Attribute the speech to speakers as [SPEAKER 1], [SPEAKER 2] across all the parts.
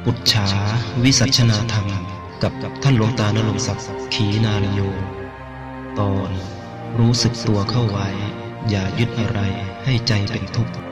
[SPEAKER 1] ปุจฉาวิสัชนาธรรมกับท่านหลวงตาณรงค์ศักดิ์ขีนาลโยตอนรู้สึกตัวเข้าไว้อย่ายึดอะไรให้ใจเป็นทุกข์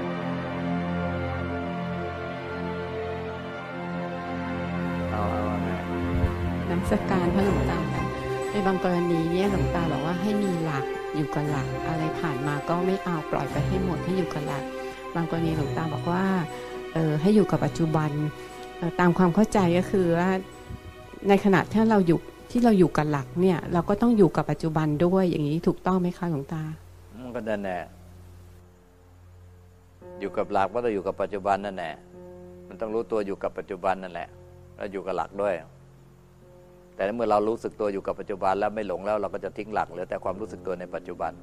[SPEAKER 2] นมัสการพระหลวงตาค่ะในบางกรณีเนี่ยหลวงตาบอกว่าให้มีหลักอยู่กับหลักอะไรผ่านมาก็ไม่เอาปล่อยไปให้หมดให้อยู่กับหลักบางกรณีหลวงตาบอกว่าให้อยู่กับปัจจุบันตามความเข้าใจก็คือว่าในขณะที่เราอยู่กับหลักเนี่ยเราก็ต้องอยู่กับปัจจุบันด้วยอย่างนี้ถูกต้องไหมคะหลวงตา
[SPEAKER 3] มันก็นั่นแหละอยู่กับหลักว่าเราอยู่กับปัจจุบันนั่นแหละมันต้องรู้ตัวอยู่กับปัจจุบันนั่นแหละแล้วอยู่กับหลักด้วยแต่เมื่อเรารู้สึกตัวอยู่กับปัจจุบันแล้วไม่หลงแล้วเราก็จะทิ้งหลักเหลือแต่ความรู้สึกตัวในปัจจุบัน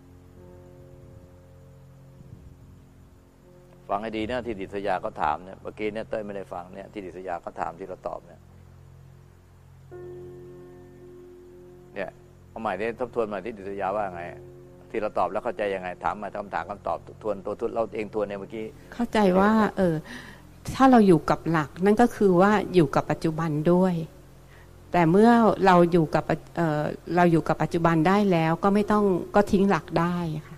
[SPEAKER 3] ฟังให้ดีนะที่ดิษยาเขาถามเนี่ยเมื่อกี้เนี่ยเต้ยไม่ได้ฟังเนี่ยที่ดิษยาเขาถามที่เราตอบเนี่ยเอาใหม่ได้ทบทวนใหม่ที่ดิษยาว่าไงที่เราตอบแล้วเข้าใจยังไงถามมาคำถามคำตอบทวนตัวเราเองทวนเนี่ยเมื่อกี้
[SPEAKER 2] เข้าใจว่าถ้าเราอยู่กับหลักนั่นก็คือว่าอยู่กับปัจจุบันด้วยแต่เมื่อเราอยู่กับปัจจุบันได้แล้วก็ไม่ต้องก็ทิ้งหลักได้ค่ะ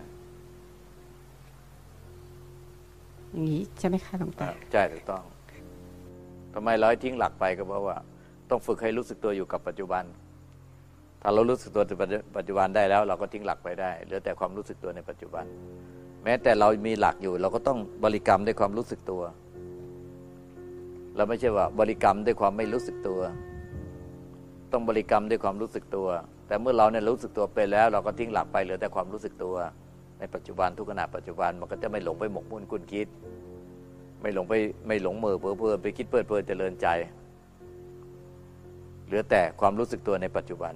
[SPEAKER 2] อย่างนี้ใช่ไหมคะหลวงตา
[SPEAKER 3] ใช่ถูกต้องทำไมเราทิ้งหลักไปก็เพราะว่าต้องฝึกให้รู้สึกตัวอยู่กับปัจจุบันถ้าเรารู้สึกตัวในปัจจุบันได้แล้วเราก็ทิ้งหลักไปได้เหลือแต่ความรู้สึกตัวในปัจจุบันแม้แต่เรามีหลักอยู่เราก็ต้องบริกรรมด้วยความรู้สึกตัวเราไม่ใช่ว่าบริกรรมด้วยความไม่รู้สึกตัวต้องบริกรรมด้วยความรู้สึกตัวแต่เมื่อเราเนี่ยรู้สึกตัวไปแล้วเราก็ทิ้งหลักไปเหลือแต่ความรู้สึกตัวในปัจจุบันทุกขณะปัจจุบันมันก็จะไม่หลงไปหมกมุ่นคุ้นคิดไม่หลงเม่อเพ้อไปคิดเพลิดเจริญใจเหลือแต่ความรู้สึกตัวในปัจจุบัน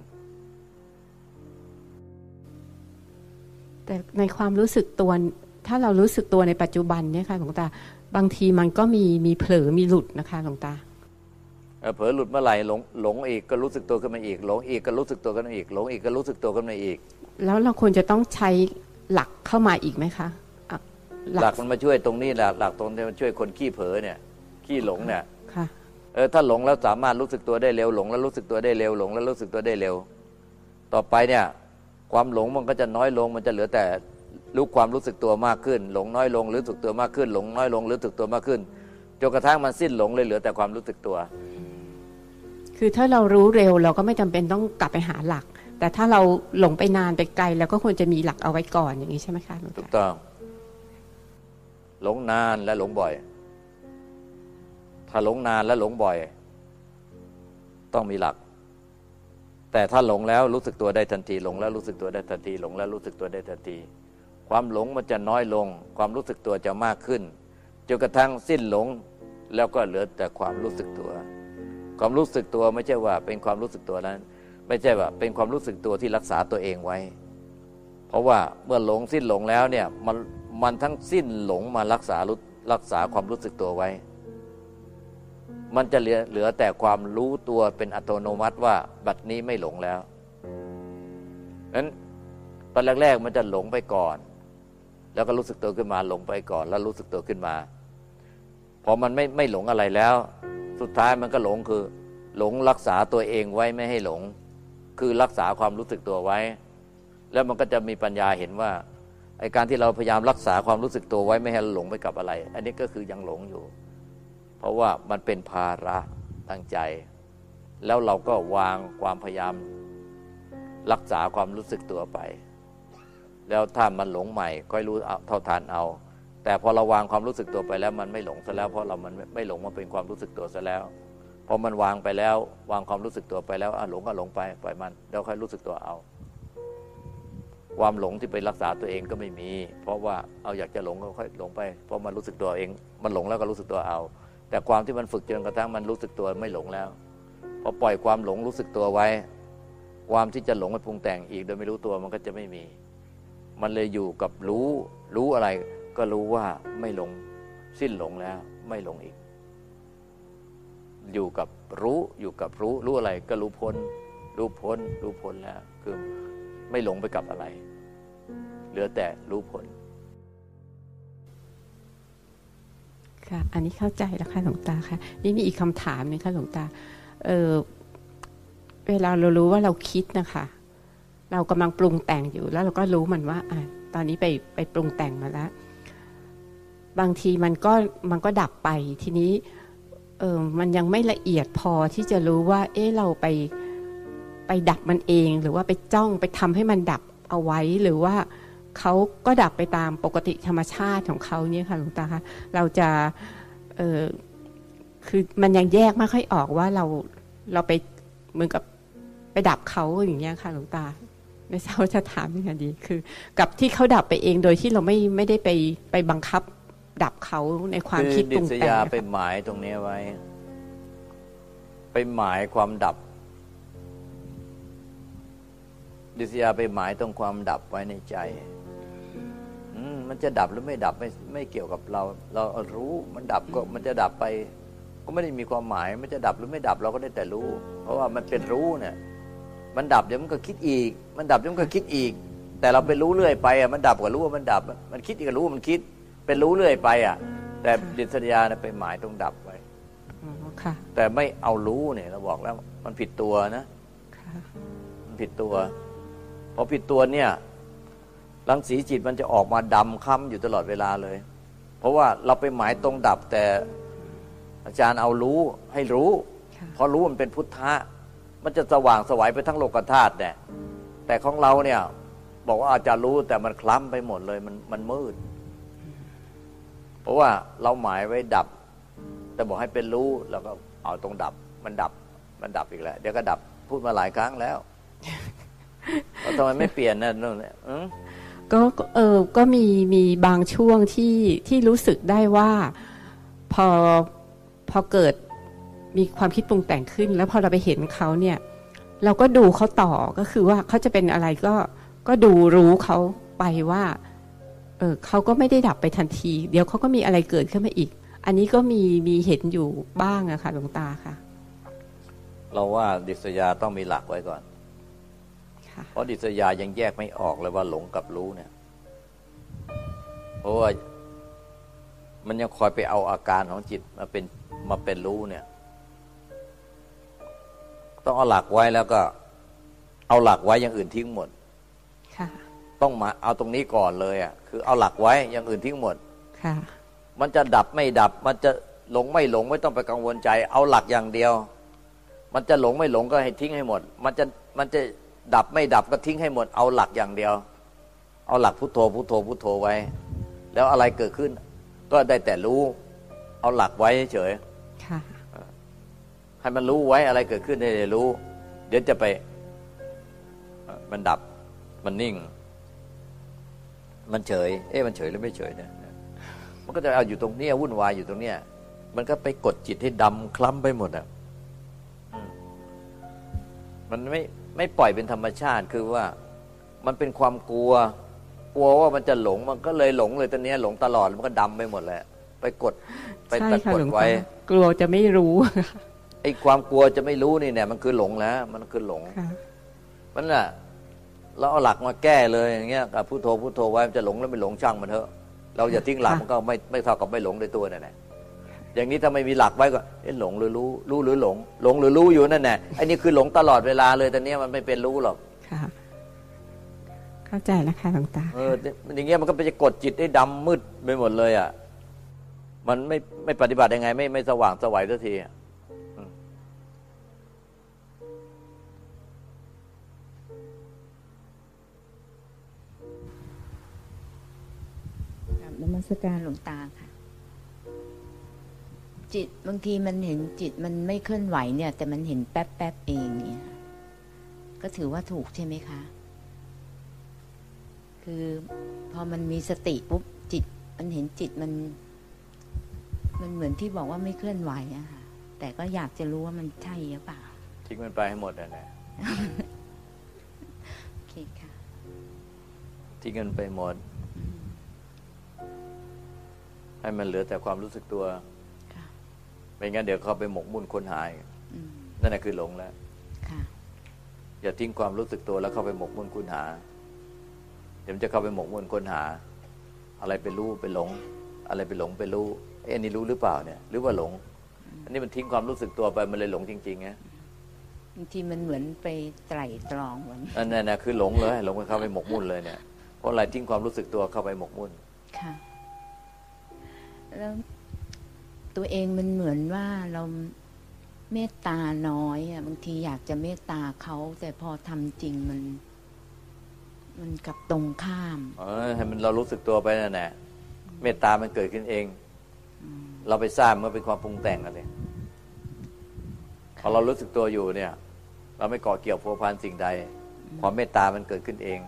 [SPEAKER 2] แต่ในความรู้สึกตัวถ้าเรารู้สึกตัวในปัจจุบันเนี่ยค่ะหลวงตาบางทีมันก็มีเผลอมีหลุดนะคะหลวงตา
[SPEAKER 3] เผลอหลุดเมื่อไหร่หลงอีกก็รู้สึกตัวขึ้นมาอีกหลงอีกก็รู้สึกตัวขึ้นมาอีกหลงอีกก็รู้สึกตัวขึ้นมาอีก
[SPEAKER 2] แล้วเราควรจะต้องใช้หลักเข้ามาอีกไหมคะ
[SPEAKER 3] หลักมันมาช่วยตรงนี้แหละหลักตรงที่มันช่วยคนขี้เผลอเนี่ยขี้หลงเนี่ย
[SPEAKER 2] ค่ะ
[SPEAKER 3] ถ้าหลงแล้วสามารถรู้สึกตัวได้เร็วหลงแล้วรู้สึกตัวได้เร็วหลงแล้วรู้สึกตัวได้เร็วต่อไปเนี่ยความหลงมันก็จะน้อยลงมันจะเหลือแต่รู้ความรู้สึกตัวมากขึ้นหลงน้อยลงรู้สึกตัวมากขึ้นหลงน้อยลงรู้สึกตัวมากขึ้นจนกระทั่งมันสิ้นหลงเลยเหลือแต่ความรู้สึกตัว
[SPEAKER 2] คือถ้าเรารู้เร็วเราก็ไม่จำเป็นต้องกลับไปหาหลักแต่ถ้าเราหลงไปนานไปไกลเราก็ควรจะมีหลักเอาไว้ก่อนอย่างนี้ใช่ไหมคะ
[SPEAKER 3] ถูกต้องหลงนานและหลงบ่อยถ้าหลงนานและหลงบ่อยต้องมีหลักแต่ถ้าหลงแล้วรู้สึกตัวได้ทันทีหลงแล้วรู้สึกตัวได้ทันทีหลงแล้วรู้สึกตัวได้ทันทีความหลงมันจะน้อยลงความรู้สึกตัวจะมากขึ้นจนกระทั่งสิ้นหลงแล้วก็เหลือแต่ความรู้สึกตัวความรู้สึกตัวไม่ใช่ว่าเป็นความรู้สึกตัวนั้นไม่ใช่ว่าเป็นความรู้สึกตัวที่รักษาตัวเองไว้เพราะว่าเมื่อหลงสิ้นหลงแล้วเนี่ยมันทั้งสิ้นหลงมารักษาความรู้สึกตัวไว้มันจะเหลือแต่ความรู้ตัวเป็นอัตโนมัติว่าบัดนี้ไม่หลงแล้วนั้นตอนแรกๆมันจะหลงไปก่อนแล้วก็รู้สึกตัวขึ้นมาหลงไปก่อนแล้วรู้สึกตัวขึ้นมาพอมันไม่หลงอะไรแล้วสุดท้ายมันก็หลงคือหลงรักษาตัวเองไว้ไม่ให้หลงคือรักษาความรู้สึกตัวไว้แล้วมันก็จะมีปัญญาเห็นว่าไอ้การที่เราพยายามรักษาความรู้สึกตัวไว้ไม่ให้หลงไปกับอะไรอันนี้ก็คือยังหลงอยู่เพราะว่ามันเป็นภาระตั้งใจแล้วเราก็วางความพยายามรักษาความรู้สึกตัวไปแล้วถ้ามันหลงใหม่ค่อยรู้เท่าทันเอาแต่พอเราวางความรู้สึกตัวไปแล้วมันไม่หลงซะแล้วเพราะมันไม่หลงมาเป็นความรู้สึกตัวซะแล้วพอมันวางไปแล้ววางความรู้สึกตัวไปแล้วหลงก็หลงไปปล่อยมันแล้วค่อยรู้สึกตัวเอาความหลงที่ไปรักษาตัวเองก็ไม่มีเพราะว่าอยากจะหลงก็ค่อยหลงไปเพราะมันรู้สึกตัวเองมันหลงแล้วก็รู้สึกตัวเอาแต่ความที่มันฝึกจนกระทั่งมันรู้สึกตัวไม่หลงแล้วพอปล่อยความหลงรู้สึกตัวไว้ความที่จะหลงไปปรุงแต่งอีกโดยไม่รู้ตัวมันก็จะไม่มีมันเลยอยู่กับรู้อะไรก็รู้ว่าไม่หลงสิ้นหลงแล้วไม่หลงอีกอยู่กับรู้อะไรก็รู้พ้นแล้วคือไม่หลงไปกับอะไรเหลือแต่รู้พ้น
[SPEAKER 2] ค่ะอันนี้เข้าใจแล้วค่ะหลวงตาค่ะนี่มีอีกคำถามนึงค่ะหลวงตาเวลาเรารู้ว่าเราคิดนะคะเรากำลังปรุงแต่งอยู่แล้วเราก็รู้มันว่าตอนนี้ไปปรุงแต่งมาแล้วบางทีมันก็ดับไปทีนี้มันยังไม่ละเอียดพอที่จะรู้ว่าเราไปดับมันเองหรือว่าไปจ้องไปทำให้มันดับเอาไว้หรือว่าเขาก็ดับไปตามปกติธรรมชาติของเขาเนี่ยค่ะหลวงตาคะเราจะคือมันยังแยกไม่ค่อยออกว่าเราไปเหมือนกับไปดับเขาอย่างเงี้ยค่ะหลวงตาไม่ทราบว่าจะถามยังไงดีคือกับที่เขาดับไปเองโดยที่เราไม่ได้ไปบังคับดับเขาในความคิดปรุงแต่งดิษยา
[SPEAKER 3] ไปหมายตรงนี้ไว้ไปหมายความดับดิษยาไปหมายตรงความดับไว้ในใจมันจะดับหรือไม่ดับไม่เกี่ยวกับเรารู้มันดับก็มันจะดับไปก็ไม่ได้มีความหมายมันจะดับหรือไม่ดับเราก็ได้แต่รู้เพราะว่ามันเป็นรู้เนี่ยมันดับเดี๋ยวมันก็คิดอีกมันดับเดี๋ยวมันก็คิดอีกแต่เราไปรู้เรื่อยไปมันดับก็รู้ว่ามันดับมันคิดอีกก็รู้ว่ามันคิดเป็นรู้เรื่อยไปแต่ดิษยาไปหมายตรงดับไว้แต่ไม่เอารู้เนี่ยเราบอกแล้วมันผิดตัวนะมันผิดตัวพอผิดตัวเนี่ยรังสีจิตมันจะออกมาดำค้ำอยู่ตลอดเวลาเลยเพราะว่าเราไปหมายตรงดับแต่อาจารย์เอารู้ให้รู้เพราะรู้มันเป็นพุทธะมันจะสว่างสวัยไปทั้งโลกธาตุเนี่ยแต่ของเราเนี่ยบอกว่าอาจารย์รู้แต่มันคล้ำไปหมดเลยมันมืดเพราะว่าเราหมายไว้ดับแต่บอกให้เป็นรู้แล้วก็เอาตรงดับมันดับอีกแล้วเดี๋ยวก็ดับพูดมาหลายครั้งแล้วทำไมไม่เปลี่ยนนะนู่นเนี่ย
[SPEAKER 2] ก็มีบางช่วงที่รู้สึกได้ว่าพอเกิดมีความคิดปรุงแต่งขึ้นแล้วพอเราไปเห็นเขาเนี่ยเราก็ดูเขาต่อก็คือว่าเขาจะเป็นอะไรก็ดูรู้เขาไปว่าเขาก็ไม่ได้ดับไปทันทีเดี๋ยวเขาก็มีอะไรเกิดขึ้นมาอีกอันนี้ก็มีเห็นอยู่บ้างอะค่ะหลวงตาค่ะ
[SPEAKER 3] เราว่าดิษยาต้องมีหลักไว้ก่อนเพราะดิษยายังแยกไม่ออกเลยว่าหลงกับรู้เนี่ยเพราะว่ามันยังคอยไปเอาอาการของจิตมาเป็นรู้เนี่ยต้องเอาหลักไว้แล้วก็เอาหลักไว้อย่างอื่นทิ้งหมดต้องมาเอาตรงนี้ก่อนเลยคือเอาหลักไว้อย่างอื่นทิ้งหมดมันจะดับไม่ดับมันจะหลงไม่หลงไม่ต้องไปกังวลใจเอาหลักอย่างเดียวมันจะหลงไม่หลงก็ให้ทิ้งให้หมดมันจะดับไม่ดับก็ทิ้งให้หมดเอาหลักอย่างเดียวเอาหลักพุทโธพุทโธพุทโธไว้แล้วอะไรเกิดขึ้นก็ได้แต่รู้เอาหลักไว้เฉยให้มันรู้ไว้อะไรเกิดขึ้นได้แต่รู้เดี๋ยวจะไปมันดับมันนิ่งมันเฉยมันเฉยหรือไม่เฉยเนี่ยมันก็จะเอาอยู่ตรงนี้วุ่นวายอยู่ตรงเนี้ยมันก็ไปกดจิตให้ดำคล้ำไปหมดมันไม่ปล่อยเป็นธรรมชาติคือว่ามันเป็นความกลัวว่ามันจะหลงมันก็เลยหลงเลยตอนนี้หลงตลอดมันก็ดำไปหมดแหละไปกดไปตะกดไว้
[SPEAKER 2] กลัวจะไม่รู้
[SPEAKER 3] ไอ้ความกลัวจะไม่รู้นี่เนี่ยมันคือหลงแล้วมันคือหลงมันน่ะเราเอาหลักมาแก้เลยอย่างเงี้ยกับพุทโธพุทโธไว้มันจะหลงแล้วไม่หลงช่างมันเถอะเราอย่าทิ้งหลักมันก็ไม่เท่ากับไม่หลงในตัวนั่นแหละอย่างนี้ถ้าไม่มีหลักไว้ก็หลงหรือรู้หรือหลงหรือรู้อยู่นั่นแหละไอ้นี่คือหลงตลอดเวลาเลยแต่เนี้ยมันไม่เป็นรู้หรอก
[SPEAKER 2] เข้าใจแล้วค่ะหลวงตา
[SPEAKER 3] อย่างเงี้ยมันก็ไปจะกดจิตให้ดำมืดไปหมดเลยมันไม่ปฏิบัติยังไงไม่สว่างสวัยสักที
[SPEAKER 4] นมัสการหลวงตาค่ะจิตบางทีมันเห็นจิตมันไม่เคลื่อนไหวเนี่ยแต่มันเห็นแป๊บเองเนี่ยก็ถือว่าถูกใช่ไหมคะคือพอมันมีสติปุ๊บจิตมันเห็นจิตมันเหมือนที่บอกว่าไม่เคลื่อนไหวอะค่ะแต่ก็อยากจะรู้ว่ามันใช่หรือเปล่า
[SPEAKER 3] ทิ้งมันไปให้หมดนั่นแหละ
[SPEAKER 4] โอเคค่ะ
[SPEAKER 3] ทิ้งมันไปหมดให้มันเหลือแต่ความรู้สึกตัวไม่งั้นเดี๋ยวเขาไปหมกมุ่นค้นหานั่นแหละคือหลงแล้วอย่าทิ้งความรู้สึกตัวแล้วเข้าไปหมกมุ่นค้นหาเดี๋ยวจะเข้าไปหมกมุ่นค้นหาอะไรไปรู้ไปหลงอะไรไปหลงไปรู้อันนี้รู้หรือเปล่าเนี่ยหรือว่าหลงอันนี้มันทิ้งความรู้สึกตัวไปมันเลยหลงจริงๆไง
[SPEAKER 4] บางทีมันเหมือนไปไตร่ตรองเหมือน
[SPEAKER 3] นั่นคือหลงเลยหลงไปเข้าไปหมกมุ่นเลยเนี่ยเพราะอะไรทิ้งความรู้สึกตัวเข้าไปหมกมุ่น
[SPEAKER 4] ค่ะแล้วตัวเองมันเหมือนว่าเราเมตตาน้อยอ่ะบางทีอยากจะเมตตาเขาแต่พอทำจริงมันกลับตรงข้าม
[SPEAKER 3] ให้มันเรารู้สึกตัวไปนั่นแหละเมตตามันเกิดขึ้นเองเราไปสร้างมันเป็นความปรุงแต่งอะไรพอเรารู้สึกตัวอยู่เนี่ยเราไม่เกาะเกี่ยวพัวพันสิ่งใดความเมตตามันเกิดขึ้นเอง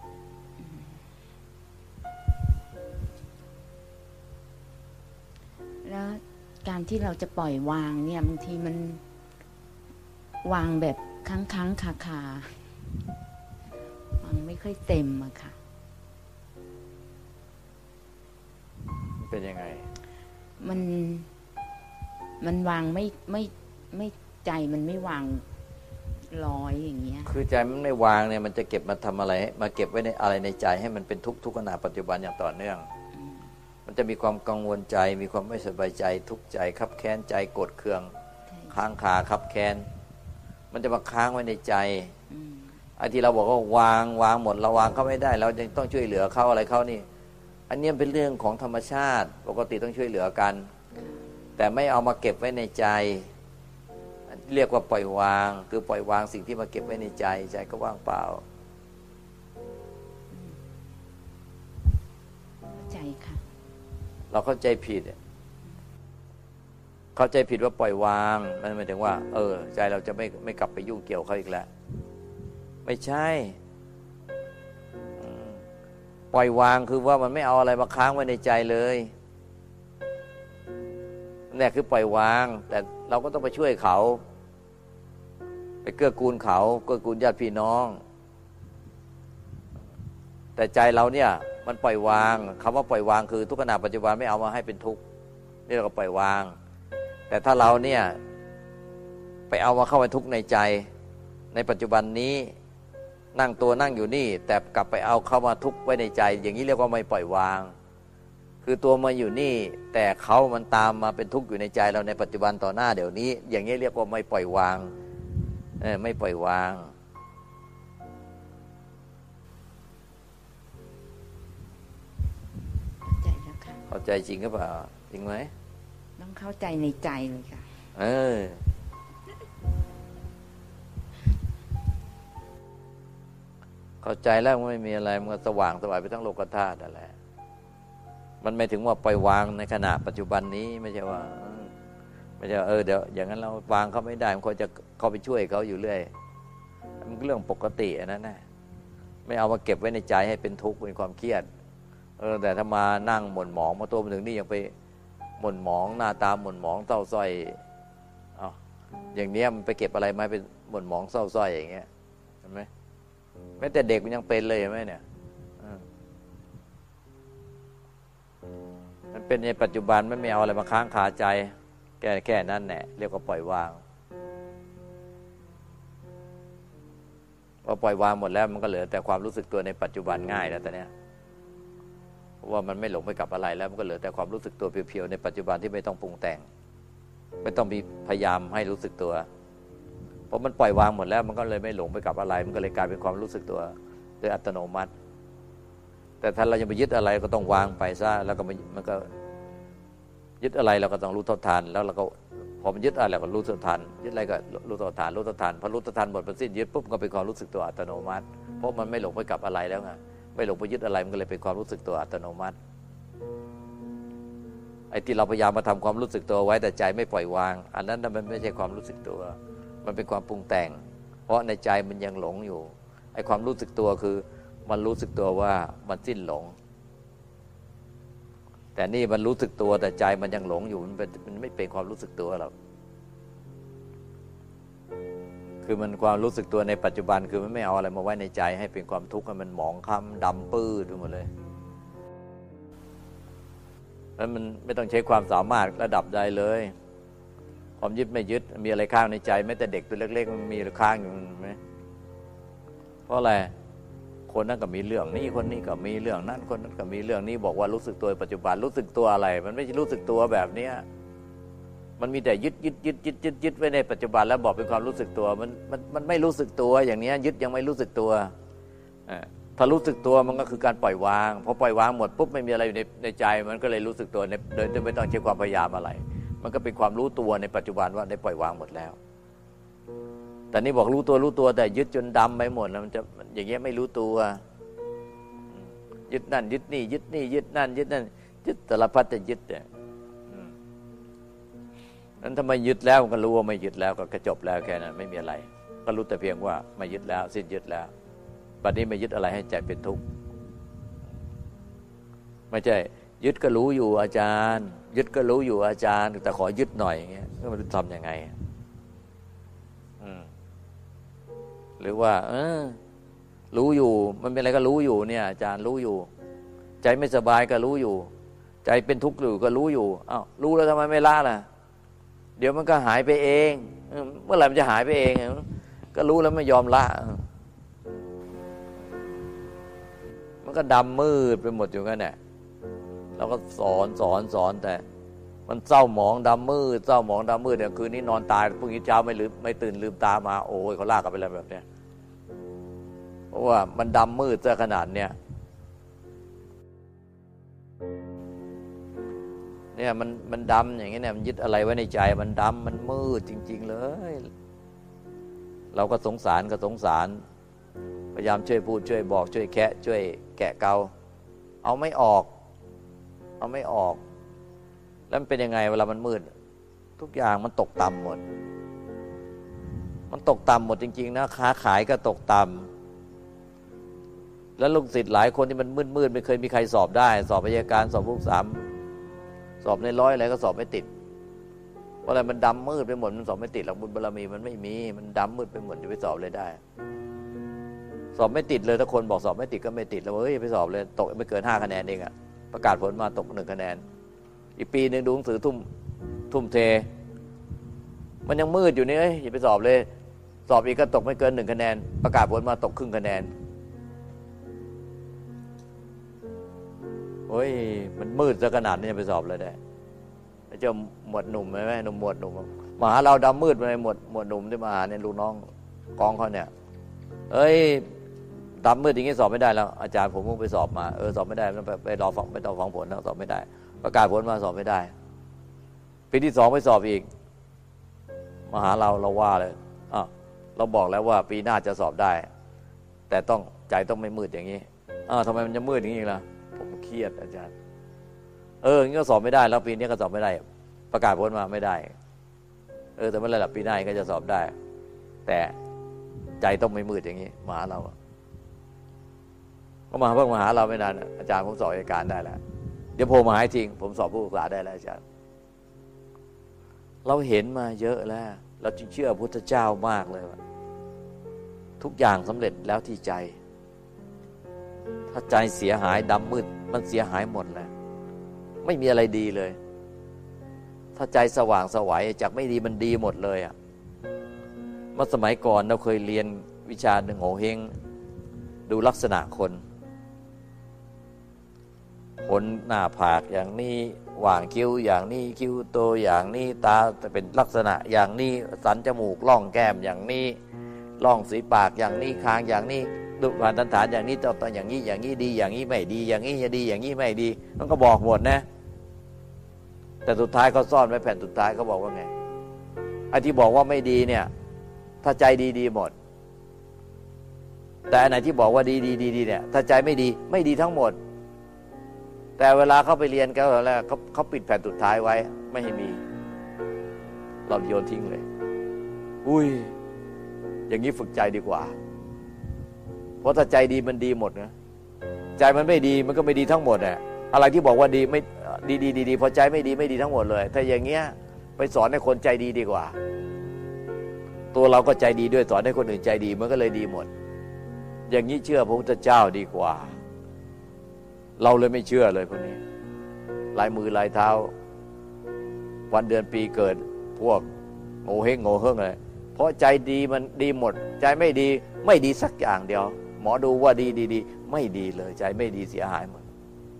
[SPEAKER 4] แล้วการที่เราจะปล่อยวางเนี่ยบางทีมันวางแบบค้างคาวางไม่ค่อยเต็มอะค่ะ
[SPEAKER 3] เป็นยังไง
[SPEAKER 4] มันวางไม่ใจมันไม่วางร้อยอย่างเงี้ย
[SPEAKER 3] คือใจมันไม่วางเนี่ยมันจะเก็บมาทำอะไรมาเก็บไว้ในอะไรในใจให้มันเป็นทุกขณะปัจจุบันอย่างต่อเนื่องมันจะมีความกังวลใจมีความไม่สบายใจทุกข์ใจคับแค้นใจโกรธเคืองค้างคาคับแค้นมันจะมาค้างไว้ในใจไอ้ที่เราบอกว่าวางหมดเราวางเขาไม่ได้เรายังต้องช่วยเหลือเขาอะไรเขานี่อันนี้เป็นเรื่องของธรรมชาติปกติต้องช่วยเหลือกันแต่ไม่เอามาเก็บไว้ในใจเรียกว่าปล่อยวางคือปล่อยวางสิ่งที่มาเก็บไว้ในใจใจก็ว่างเปล่า
[SPEAKER 4] ใจค่ะ
[SPEAKER 3] เราเข้าใจผิดว่าปล่อยวางมันหมายถึงว่าใจเราจะไม่กลับไปยุ่งเกี่ยวเขาอีกแล้วไม่ใช่ปล่อยวางคือว่ามันไม่เอาอะไรมาค้างไว้ในใจเลยนี่คือปล่อยวางแต่เราก็ต้องไปช่วยเขาไปเกื้อกูลเขาเกื้อกูลญาติพี่น้องแต่ใจเราเนี่ยมันปล่อยวางคำว่าปล่อยวางคือทุกขณะปัจจุบันไม่เอามาให้เป็นทุกข์นี่เราก็ปล่อยวางแต่ถ้าเราเนี่ยไปเอามาเข้าไปทุกข์ในใจในปัจจุบันนี้นั่งอยู่นี่แต่กลับไปเอาเข้ามาทุกข์ไว้ในใจอย่างนี้เรียกว่าไม่ปล่อยวางคือตัวมาอยู่นี่แต่เขามันตามมาเป็นทุกข์อยู่ในใจเราในปัจจุบันต่อหน้าเดี๋ยวนี้อย่างนี้เรียกว่าไม่ปล่อยวางไม่ปล่อยวางเข้าใจจริงหรือเปล่าจริงไหม
[SPEAKER 4] ต้องเข้าใจในใจเลยค่ะ
[SPEAKER 3] เข้าใจแล้วมันไม่มีอะไรมันสว่างสวายไปทั้งโลกธาตุนั่นแหละมันไม่ถึงว่าปล่อยวางในขณะปัจจุบันนี้ไม่ใช่ว่าเดี๋ยวอย่างนั้นเราวางเขาไม่ได้มันก็จะเข้าไปช่วยเขาอยู่เรื่อยมันเรื่องปกติอันนั้นนะไม่เอามาเก็บไว้ในใจให้เป็นทุกข์เป็นความเครียดแต่ถ้ามานั่งหม่นหมองมาตัวมาถึงนี่ยังไปหม่นหมองหน้าตาหม่นหมองเศร้าส้อยอย่างเนี้ยมันไปเก็บอะไรมาเป็นหม่นหมองเศร้าส้อยอย่างเงี้ยเห็นไหมแม้แต่เด็กมันยังเป็นเลยเห็นไหมเนี่ยมันเป็นในปัจจุบันไม่เอาอะไรมาค้างคาใจแค่นั้นแหละเรียกว่าปล่อยวางพอปล่อยวางหมดแล้วมันก็เหลือแต่ความรู้สึกตัวในปัจจุบันง่ายแล้วแต่เนี้ยเพราะว่ามันไม่หลงไปกับอะไรแล้วมันก็เหลือแต่ความรู้สึกตัวเพียวๆในปัจจุบันที่ไม่ต้องปรุงแต่งไม่ต้องมีพยายามให้รู้สึกตัวเพราะมันปล่อยวางหมดแล้วมันก็เลยไม่หลงไปกับอะไรมันก็เลยกลายเป็นความรู้สึกตัวโดยอัตโนมัติแต่ถ้าเรายังไปยึดอะไรก็ต้องวางไปซะแล้วก็มันก็ยึดอะไรเราก็ต้องรู้เท่าทันแล้วเราก็พอมันยึดอะไรเราก็รู้เท่าทันยึดอะไรก็รู้เท่าทันพอรู้เท่าทันหมดมันสิ้นยึดปุ๊บก็เป็นความรู้สึกตัวอัตโนมัติเพราะมันไม่หลงไปกับอะไรแล้วไงไม่หลงไปยึดอะไรมันก็เลยเป็นความรู้สึกตัวอัตโนมัติไอ้ที่เราพยายามมาทำความรู้สึกตัวไว้แต่ใจไม่ปล่อยวางอันนั้นมันไม่ใช่ความรู้สึกตัวมันเป็นความปรุงแต่งเพราะในใจมันยังหลงอยู่ไอ้ความรู้สึกตัวคือมันรู้สึกตัวว่ามันสิ้นหลงแต่นี่มันรู้สึกตัวแต่ใจมันยังหลงอยู่มันไม่เป็นความรู้สึกตัวหรอกคือมันความรู้สึกตัวในปัจจุบันคือมันไม่เอาอะไรมาไว้ในใจให้เป็นความทุกข์ให้มันหมองคล้ำดำปื้ดไปหมดเลยแล้วมันไม่ต้องใช้ความสามารถระดับใดเลยความยึดไม่ยึดมีอะไรค้างในใจแม้แต่เด็กตัวเล็กๆมันมีค้างอยู่ไหมเพราะอะไรคนนั้นก็มีเรื่องนี้คนนี้ก็มีเรื่องนั้นคนนั้นก็มีเรื่องนี้บอกว่ารู้สึกตัวปัจจุบันรู้สึกตัวอะไรมันไม่ใช่รู้สึกตัวแบบเนี้ยมันมีแต่ยึดไว้ในปัจจุบันแล้วบอกเป็นความรู้สึกตัวมันไม่รู้สึกตัวอย่างนี้ยึดยังไม่รู้สึกตัวถ้ารู้สึกตัวมันก็คือการปล่อยวางพอปล่อยวางหมดปุ๊บไม่มีอะไรอยู่ในใจมันก็เลยรู้สึกตัวโดยไม่ต้องใช้ความพยายามอะไรมันก็เป็นความรู้ตัวในปัจจุบันว่าได้ปล่อยวางหมดแล้วแต่นี่บอกรู้ตัวแต่ยึดจนดำไปหมดแล้วมันจะอย่างเงี้ยไม่รู้ตัวยึดนั่นยึดนี่ยึดนี่ยึดนั่นยึดนั่นยึดสารพัดจะยึดเนี่ยนั้นถ้าไม่ยึดแล้วก็รู้ว่าไม่ยึดแล้วก็จบแล้วแค่นั้นไม่มีอะไรก็รู้แต่เพียงว่าไม่ยึดแล้วสิ้นยึดแล้วบัดนี้ไม่ยึดอะไรให้ใจเป็นทุกข์ไม่ใช่ยึดก็รู้อยู่อาจารย์ยึดก็รู้อยู่อาจารย์แต่ขอยึดหน่อยอย่างเงี้ยมันทำยังไงหรือว่ารู้อยู่มันเป็นอะไรก็รู้อยู่เนี่ยอาจารย์รู้อยู่ใจไม่สบายก็รู้อยู่ใจเป็นทุกข์อยู่ก็รู้อยู่อ้าวรู้แล้วทำไมไม่ละล่ะเดี๋ยวมันก็หายไปเองเมื่อไหร่มันจะหายไปเองก็รู้แล้วไม่ยอมละมันก็ดำมืดไปหมดอยู่งั้นแหละเราก็สอนแต่มันเศร้าหมองดำมืดเศร้าหมองดำมืดเนี่ยคืนนี้นอนตายพรุ่งนี้เช้าไม่ตื่นลืมตามาโอ้ยเขาลากกันไปแล้วแบบเนี้ยเพราะว่ามันดำมืดซะขนาดเนี้ยเนี่ยมันดำอย่างเงี้ยเนี่ยมันยึดอะไรไว้ในใจมันดำมันมืดจริงๆเลยเราก็สงสารพยายามช่วยพูดช่วยบอกช่วยแคะช่วยแกะเกาเอาไม่ออกแล้วมันเป็นยังไงเวลามันมืดทุกอย่างมันตกต่ำหมดจริงๆนะค้าขายก็ตกต่ำแล้วลูกศิษย์หลายคนที่มันมืดไม่เคยมีใครสอบได้สอบอัยการสอบลูก3สอบใน100อะไรก็สอบไม่ติดเพราะอะไรมันดำมืดไปหมดมันสอบไม่ติดหรอกบุญบารมีมันไม่มีมันดำมืดไปหมดจะไปสอบเลยได้สอบไม่ติดเลยถ้าคนบอกสอบไม่ติดก็ไม่ติดแล้วไปสอบเลยตกไม่เกิน5คะแนนเองอะประกาศผลมาตก1คะแนนอีกปีนึงดูหนังสือทุ่มเทมันยังมืดอยู่นี่อย่าไปสอบเลยสอบอีกก็ตกไม่เกิน1คะแนนประกาศผลมาตกครึ่งคะแนนโอ้ยมันมืดซะขนาดนี้ไปสอบเลยได้เจ้าหมวดหนุ่มไหมหนุ่มหมวดหนุ่มมาหาเราดำมืดไปหมวดหนุ่มที่มาหาเนี่ยลูกน้องกองเขาเนี่ยดำมืดอย่างงี้สอบไม่ได้แล้วอาจารย์ผมเพิ่งไปสอบมาสอบไม่ได้ไปรอฟังไม่ต้องฟังผลแล้วสอบไม่ได้ประกาศผลมาสอบไม่ได้ปีที่2ไปสอบอีกมาหาเราว่าเลยเราบอกแล้วว่าปีหน้าจะสอบได้แต่ใจต้องไม่มืดอย่างนี้ทำไมมันจะมืดอย่างนี้ล่ะผมเครียดอาจารย์งี้ก็สอบไม่ได้แล้วปีนี้ก็สอบไม่ได้ประกาศผลมาไม่ได้แต่เมื่อไรล่ะปีหน้าก็จะสอบได้แต่ใจต้องไม่มืดอย่างนี้มาหาเราก็มาเพิ่งมาหาเราไม่นานอาจารย์ผมสอบอัยการได้แล้วเดี๋ยวโผล่มาให้ทิ้งผมสอบผู้ศึกษาได้แล้วอาจารย์เราเห็นมาเยอะแล้วเราจึงเชื่อพระพุทธเจ้ามากเลยว่าทุกอย่างสำเร็จแล้วที่ใจถ้าใจเสียหายดำมืดมันเสียหายหมดแล้วไม่มีอะไรดีเลยถ้าใจสว่างไสวจากไม่ดีมันดีหมดเลยเมื่อสมัยก่อนเราเคยเรียนวิชาหนึ่งโหเฮงดูลักษณะคนหน้าผากอย่างนี้หว่างคิ้วอย่างนี้คิ้วโตอย่างนี้ตาเป็นลักษณะอย่างนี้สันจมูกร่องแก้มอย่างนี้ร่องสีปากอย่างนี้คางอย่างนี้รูปพรรณสันฐานอย่างนี้ต่ออย่างนี้ดีอย่างนี้ไม่ดีอย่างนี้จะดีอย่างนี้ไม่ดีมันก็บอกหมดนะแต่สุดท้ายเขาซ่อนไว้แผ่นสุดท้ายเขาบอกว่าไงไอ้ที่บอกว่าไม่ดีเนี่ยถ้าใจดีหมดแต่อันไหนที่บอกว่าดีเนี่ยถ้าใจไม่ดีทั้งหมดแต่เวลาเขาไปเรียนกันแล้วเขาปิดแผ่นสุดท้ายไว้ไม่ให้มีเราโยนทิ้งเลยอย่างนี้ฝึกใจดีกว่าเพราะถ้าใจดีมันดีหมดนะใจมันไม่ดีมันก็ไม่ดีทั้งหมดอ่ะอะไรที่บอกว่าดีไม่ดีพอใจไม่ดีทั้งหมดเลยถ้าอย่างเงี้ยไปสอนให้คนใจดีกว่าตัวเราก็ใจดีด้วยสอนให้คนอื่นใจดีมันก็เลยดีหมดอย่างนี้เชื่อพระพุทธเจ้าดีกว่าเราเลยไม่เชื่อเลยพวกนี้ลายมือลายเท้าวันเดือนปีเกิดพวกโง่เฮงอะไรเพราะใจดีมันดีหมดใจไม่ดีสักอย่างเดียวหมอดูว่าดีไม่ดีเลยใจไม่ดีเสียหายหมด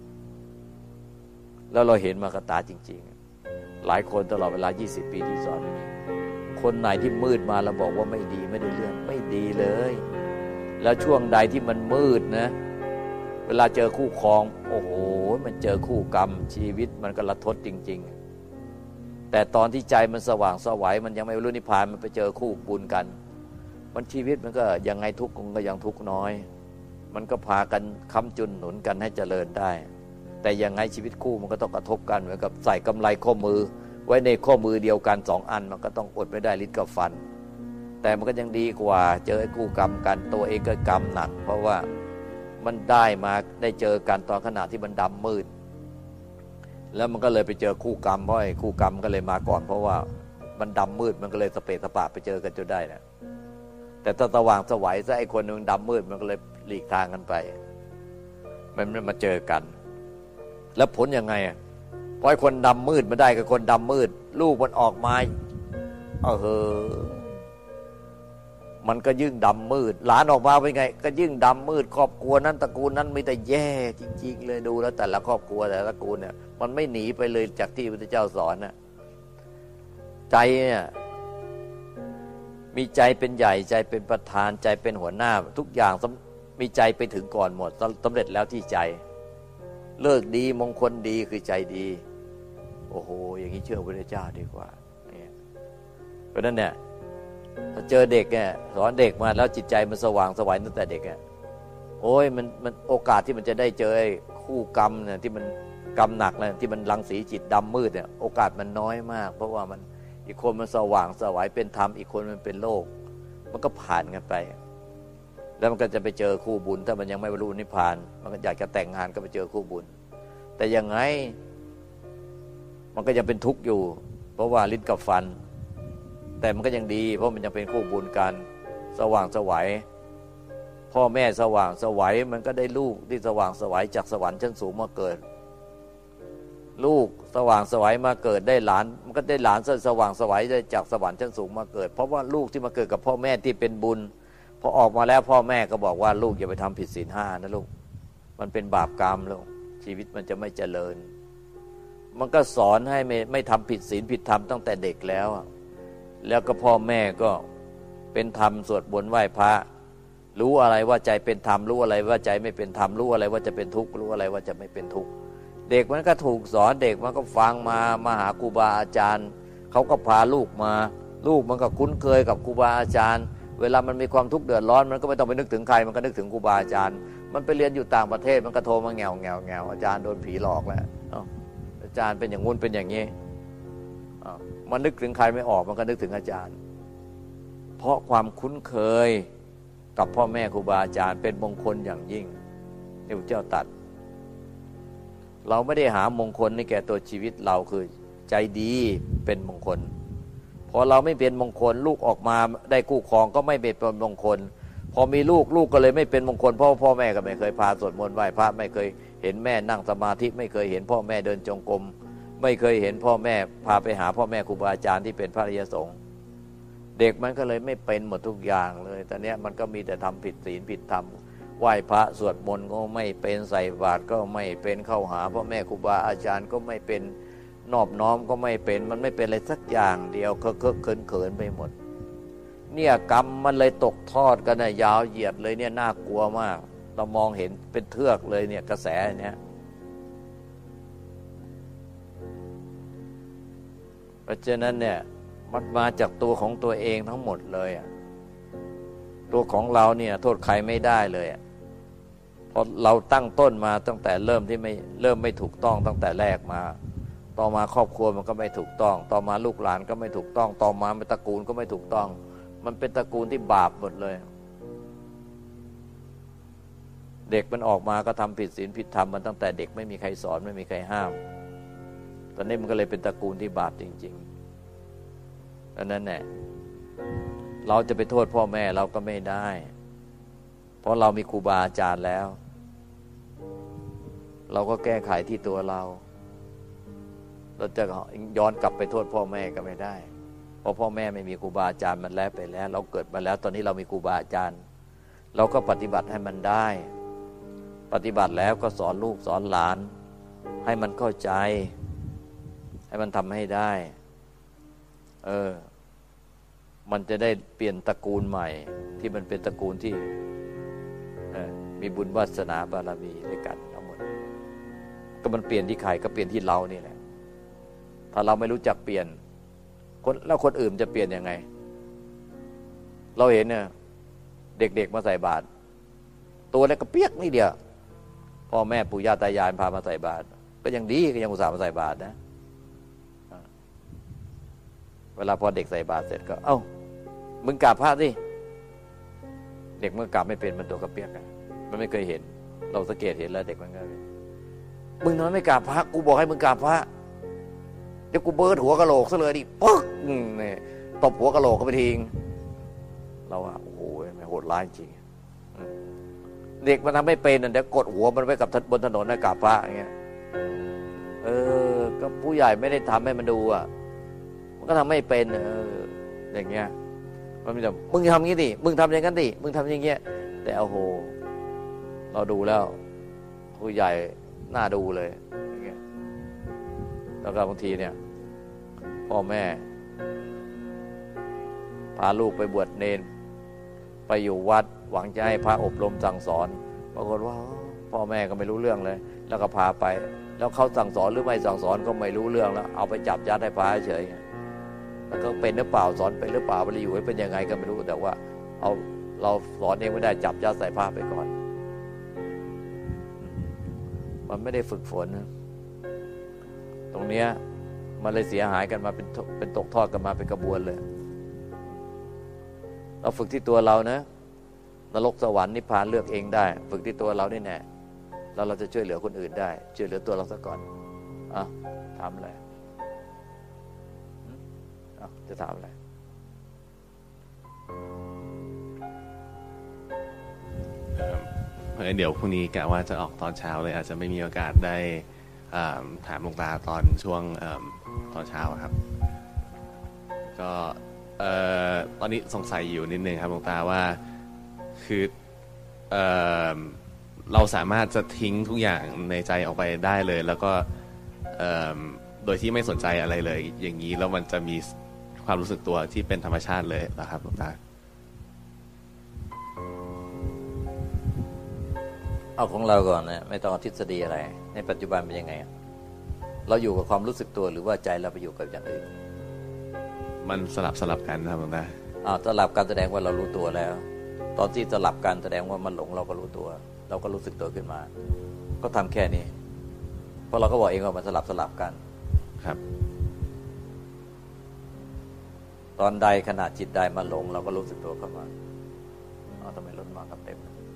[SPEAKER 3] แล้วเราเห็นมากับตาจริงๆหลายคนตลอดเวลา20 ปีที่สอนคนไหนที่มืดมาเราบอกว่าไม่ดีไม่ได้เรื่องไม่ดีเลยแล้วช่วงใดที่มันมืดนะเวลาเจอคู่ครองโอ้โหมันเจอคู่กรรมชีวิตมันก็ระทดจริงๆแต่ตอนที่ใจมันสว่างสวัยมันยังไม่รู้นิพพานมันไปเจอคู่บุญกันมันชีวิตมันก็ยังไงทุกข์ก็ยังทุกข์น้อยมันก็พากันค้ำจุนหนุนกันให้เจริญได้แต่ยังไงชีวิตคู่มันก็ต้องกระทบกันเหมือนกับใส่กำไลข้อมือไว้ในข้อมือเดียวกัน2 อันมันก็ต้องอดไม่ได้ลิ้นกับฟันแต่มันก็ยังดีกว่าเจอคู่กรรมกันตัวเองก็กรรมหนักเพราะว่ามันได้มาได้เจอกันตอนขณะที่มันดำมืดแล้วมันก็เลยไปเจอคู่กรรมเพราะคู่กรรมก็เลยมาก่อนเพราะว่ามันดำมืดมันก็เลยสเปะสปะไปเจอกันจนได้นะแต่ถ้าสว่างสวัยซะไอ้คนนึงดำมืดมันก็เลยหลีกทางกันไปมันไม่มาเจอกันแล้วผลยังไงพอไอ้คนดำมืดมาได้กับคนดำมืดลูกมันออกมามันก็ยิ่งดำมืดหลานออกมาเป็นไงก็ยิ่งดำมืดครอบครัวนั้นตระกูลนั้นมีแต่แย่จริงๆเลยดูแล้วแต่ละครอบครัวแต่ละตระกูลเนี่ยมันไม่หนีไปเลยจากที่พระพุทธเจ้าสอนนะใจเนี่ยมีใจเป็นใหญ่ใจเป็นประธานใจเป็นหัวหน้าทุกอย่างมีใจไปถึงก่อนหมดสำเร็จแล้วที่ใจเลิกดีมงคลดีคือใจดีโอ้โหอย่างนี้เชื่อพระพุทธเจ้าดีกว่าเนี่ยเพราะนั้นเนี่ยถ้าเจอเด็กเนี่ยสอนเด็กมาแล้วจิตใจมันสว่างสวัยตั้งแต่เด็กเนี่ยโอ้ยมันโอกาสที่มันจะได้เจอคู่กรรมเนี่ยที่มันกรรมหนักเนี่ยที่มันรังสีจิตดำมืดเนี่ยโอกาสมันน้อยมากเพราะว่ามันอีกคนมันสว่างสวัยเป็นธรรมอีกคนมันเป็นโลกมันก็ผ่านกันไปแล้วมันก็จะไปเจอคู่บุญถ้ามันยังไม่บรรลุนิพพานมันก็อยากจะแต่งงานก็ไปเจอคู่บุญแต่ยังไงมันก็ยังเป็นทุกข์อยู่เพราะว่าลิ้นกับฟันแต่มันก็ยังดีเพราะมันยังเป็นคู่บุญกันสว่างสวัยพ่อแม่สว่างสวัยมันก็ได้ลูกที่สว่างสวัยจากสวรรค์ชั้นสูงมาเกิดลูกสว่างสวัยมาเกิดได้หลานมันก็ได้หลานสว่างสวัยได้จากสวรรค์ชั้นสูงมาเกิดเพราะว่าลูกที่มาเกิดกับพ่อแม่ที่เป็นบุญพอออกมาแล้วพ่อแม่ก็บอกว่าลูกอย่าไปทำผิดศีล 5นะลูกมันเป็นบาปกรรมลูกชีวิตมันจะไม่เจริญมันก็สอนให้ไม่ทำผิดศีลผิดธรรมตั้งแต่เด็กแล้วก็พ่อแม่ก็เป็นธรรมสวดมนต์ไหว้พระรู้อะไรว่าใจเป็นธรรมรู้อะไรว่าใจไม่เป็นธรรมรู้อะไรว่าจะเป็นทุกข์รู้อะไรว่าจะไม่เป็นทุกข์เด็กมันก็ถูกสอนเด็กมันก็ฟังมาหาครูบาอาจารย์เขาก็พาลูกมาลูกมันก็คุ้นเคยกับครูบาอาจารย์เวลามันมีความทุกข์เดือดร้อนมันก็ไม่ต้องไปนึกถึงใครมันก็นึกถึงครูบาอาจารย์มันไปเรียนอยู่ต่างประเทศมันก็โทรมาแงวอาจารย์โดนผีหลอกแล้วอาจารย์เป็นอย่างงู้นเป็นอย่างนี้มันนึกถึงใครไม่ออกมันก็นึกถึงอาจารย์เพราะความคุ้นเคยกับพ่อแม่ครูบาอาจารย์เป็นมงคลอย่างยิ่งที่พระเจ้าตรัสเราไม่ได้หามงคลในแก่ตัวชีวิตเราคือใจดีเป็นมงคลพอเราไม่เป็นมงคลลูกออกมาได้คู่ครองก็ไม่เป็นมงคลพอมีลูกก็เลยไม่เป็นมงคลเพราะพ่อแม่ก็ไม่เคยพาสวดมนต์ไหว้พระไม่เคยเห็นแม่นั่งสมาธิไม่เคยเห็นพ่อแม่เดินจงกรมไม่เคยเห็นพ่อแม่พาไปหาพ่อแม่ครูบาอาจารย์ที่เป็นพระอริยสงฆ์เด็กมันก็เลยไม่เป็นหมดทุกอย่างเลยตอนนี้มันก็มีแต่ทำผิดศีลผิดธรรมไหว้พระสวดมนต์ก็ไม่เป็นใส่บาตรก็ไม่เป็นเข้าหาพ่อแม่ครูบาอาจารย์ก็ไม่เป็นนอบน้อมก็ไม่เป็นมันไม่เป็นอะไรสักอย่างเดียวเคอะเขินไปหมดเนี่ยกรรมมันเลยตกทอดกันนะยาวเหยียดเลยเนี่ยน่ากลัวมากเรามองเห็นเป็นเทือกเลยเนี่ยกระแสเนี่ยเพราะฉะนั้นเนี่ยมันมาจากตัวของตัวเองทั้งหมดเลยตัวของเราเนี่ยโทษใครไม่ได้เลยเพราะเราตั้งต้นมาตั้งแต่เริ่มไม่ถูกต้องตั้งแต่แรกมาต่อมาครอบครัวมันก็ไม่ถูกต้องต่อมาลูกหลานก็ไม่ถูกต้องต่อมาตระกูลก็ไม่ถูกต้องมันเป็นตระกูลที่บาปหมดเลยเด็กมันออกมาก็ทำผิดศีลผิดธรรมมันตั้งแต่เด็กไม่มีใครสอนไม่มีใครห้ามตอนนี้มันก็เลยเป็นตระกูลที่บาปจริงๆดังนั้นแหละเราจะไปโทษพ่อแม่เราก็ไม่ได้เพราะเรามีครูบาอาจารย์แล้วเราก็แก้ไขที่ตัวเราจะย้อนกลับไปโทษพ่อแม่ก็ไม่ได้เพราะพ่อแม่ไม่มีครูบาอาจารย์มันแล้วไปแล้วเราเกิดมาแล้วตอนนี้เรามีครูบาอาจารย์เราก็ปฏิบัติให้มันได้ปฏิบัติแล้วก็สอนลูกสอนหลานให้มันเข้าใจให้มันทำให้ได้มันจะได้เปลี่ยนตระกูลใหม่ที่มันเป็นตระกูลที่มีบุญวาสนาบารมีด้วยกันทั้งหมดก็มันเปลี่ยนที่ใครก็เปลี่ยนที่เรานี่แหละถ้าเราไม่รู้จักเปลี่ยนแล้วคนอื่นจะเปลี่ยนยังไงเราเห็นเนี่ยเด็กๆมาใส่บาตรตัวเล็กกระเปียกนี่เดียวพ่อแม่ปู่ย่าตายายพามาใส่บาตรก็ยังดีก็ยังอุตส่าห์มาใส่บาตรนะเวลาพอเด็กใส่บาตรเสร็จก็มึงกราบพระสิเด็กเมื่อกราบไม่เป็นมันตัวกระเปียกมันไม่เคยเห็นเราสังเกตเห็นแล้วเด็กมันก็มึงทำไมไม่กราบพระกูบอกให้มึงกราบพระเดี๋ยวกูเบิร์ดหัวกะโหลกซะเลยดิปึ๊กนี่ตบหัวกะโหลกก็ไปทิ้งเราโอ้โหไม่โหดร้ายจริงเด็กมันทำไม่เป็นเดี๋ยวกดหัวมันไว้กับบนถนนนะกราบพระอย่างเงี้ยก็ผู้ใหญ่ไม่ได้ทำให้มันดูมันก็ทำไม่เป็นอย่างเงี้ยมันไม่จะมึงทำงี้ดิมึงทำอย่างนั้นดิมึงทำอย่างเงี้ยแต่โอ้โหเราดูแล้วผู้ใหญ่น่าดูเลยอย่างเงี้ยแล้วก็บางทีเนี่ยพ่อแม่พาลูกไปบวชเนรไปอยู่วัดหวังจะให้พระอบรมสั่งสอนปรากฏว่าพ่อแม่ก็ไม่รู้เรื่องเลยแล้วก็พาไปแล้วเขาสั่งสอนหรือไม่สั่งสอนก็ไม่รู้เรื่องแล้วเอาไปจับยัดให้พระเฉยแล้วก็เป็นหรือเปล่าสอนเป็นหรือเปล่าไปอยู่ให้เป็นยังไงก็ไม่รู้แต่ว่าเราสอนเองไม่ได้จับยัดใส่พระไปก่อนมันไม่ได้ฝึกฝนตรงเนี้ยมันเลยเสียหายกันมาเป็นตกทอดกันมาเป็นกระบวนเลยเราฝึกที่ตัวเรานะนรกสวรรค์นิพพานเลือกเองได้ฝึกที่ตัวเรานี่แน่แล้วเราจะช่วยเหลือคนอื่นได้ช่วยเหลือตัวเราซะก่อนถามอะไรจะถามอะไร
[SPEAKER 5] เดี๋ยวพรุ่งนี้กะว่าจะออกตอนเช้าเลยอาจจะไม่มีโอกาสได้ถามหลวงตาตอนช่วงตอนเช้าครับก็ตอนนี้สงสัยอยู่นิดนึงครับหลวงตาว่าคือเราสามารถจะทิ้งทุกอย่างในใจออกไปได้เลยแล้วก็โดยที่ไม่สนใจอะไรเลยอย่างนี้แล้วมันจะมีความรู้สึกตัวที่เป็นธรรมชาติเลยเหรอครับหลวงตา
[SPEAKER 3] เอาของเราก่อนนะไม่ต้องทฤษฎีอะไรในปัจจุบันเป็นยังไงเราอยู่กับความรู้สึกตัวหรือว่าใจเราไปอยู่กับอย่างอื่น
[SPEAKER 5] มันสลับกันครับหลวงตา
[SPEAKER 3] สลับกันแสดงว่าเรารู้ตัวแล้วตอนที่สลับกันแสดงว่ามันหลงเราก็รู้ตัวเราก็รู้สึกตัวขึ้นมาก็ทำแค่นี้เพราะเราก็บอกเองว่ามันสลับกัน
[SPEAKER 5] ครับ
[SPEAKER 3] ตอนใดขณะจิตใดมาหลงเราก็รู้สึกตัวเข้ามาทำไมรถมากับเต็ม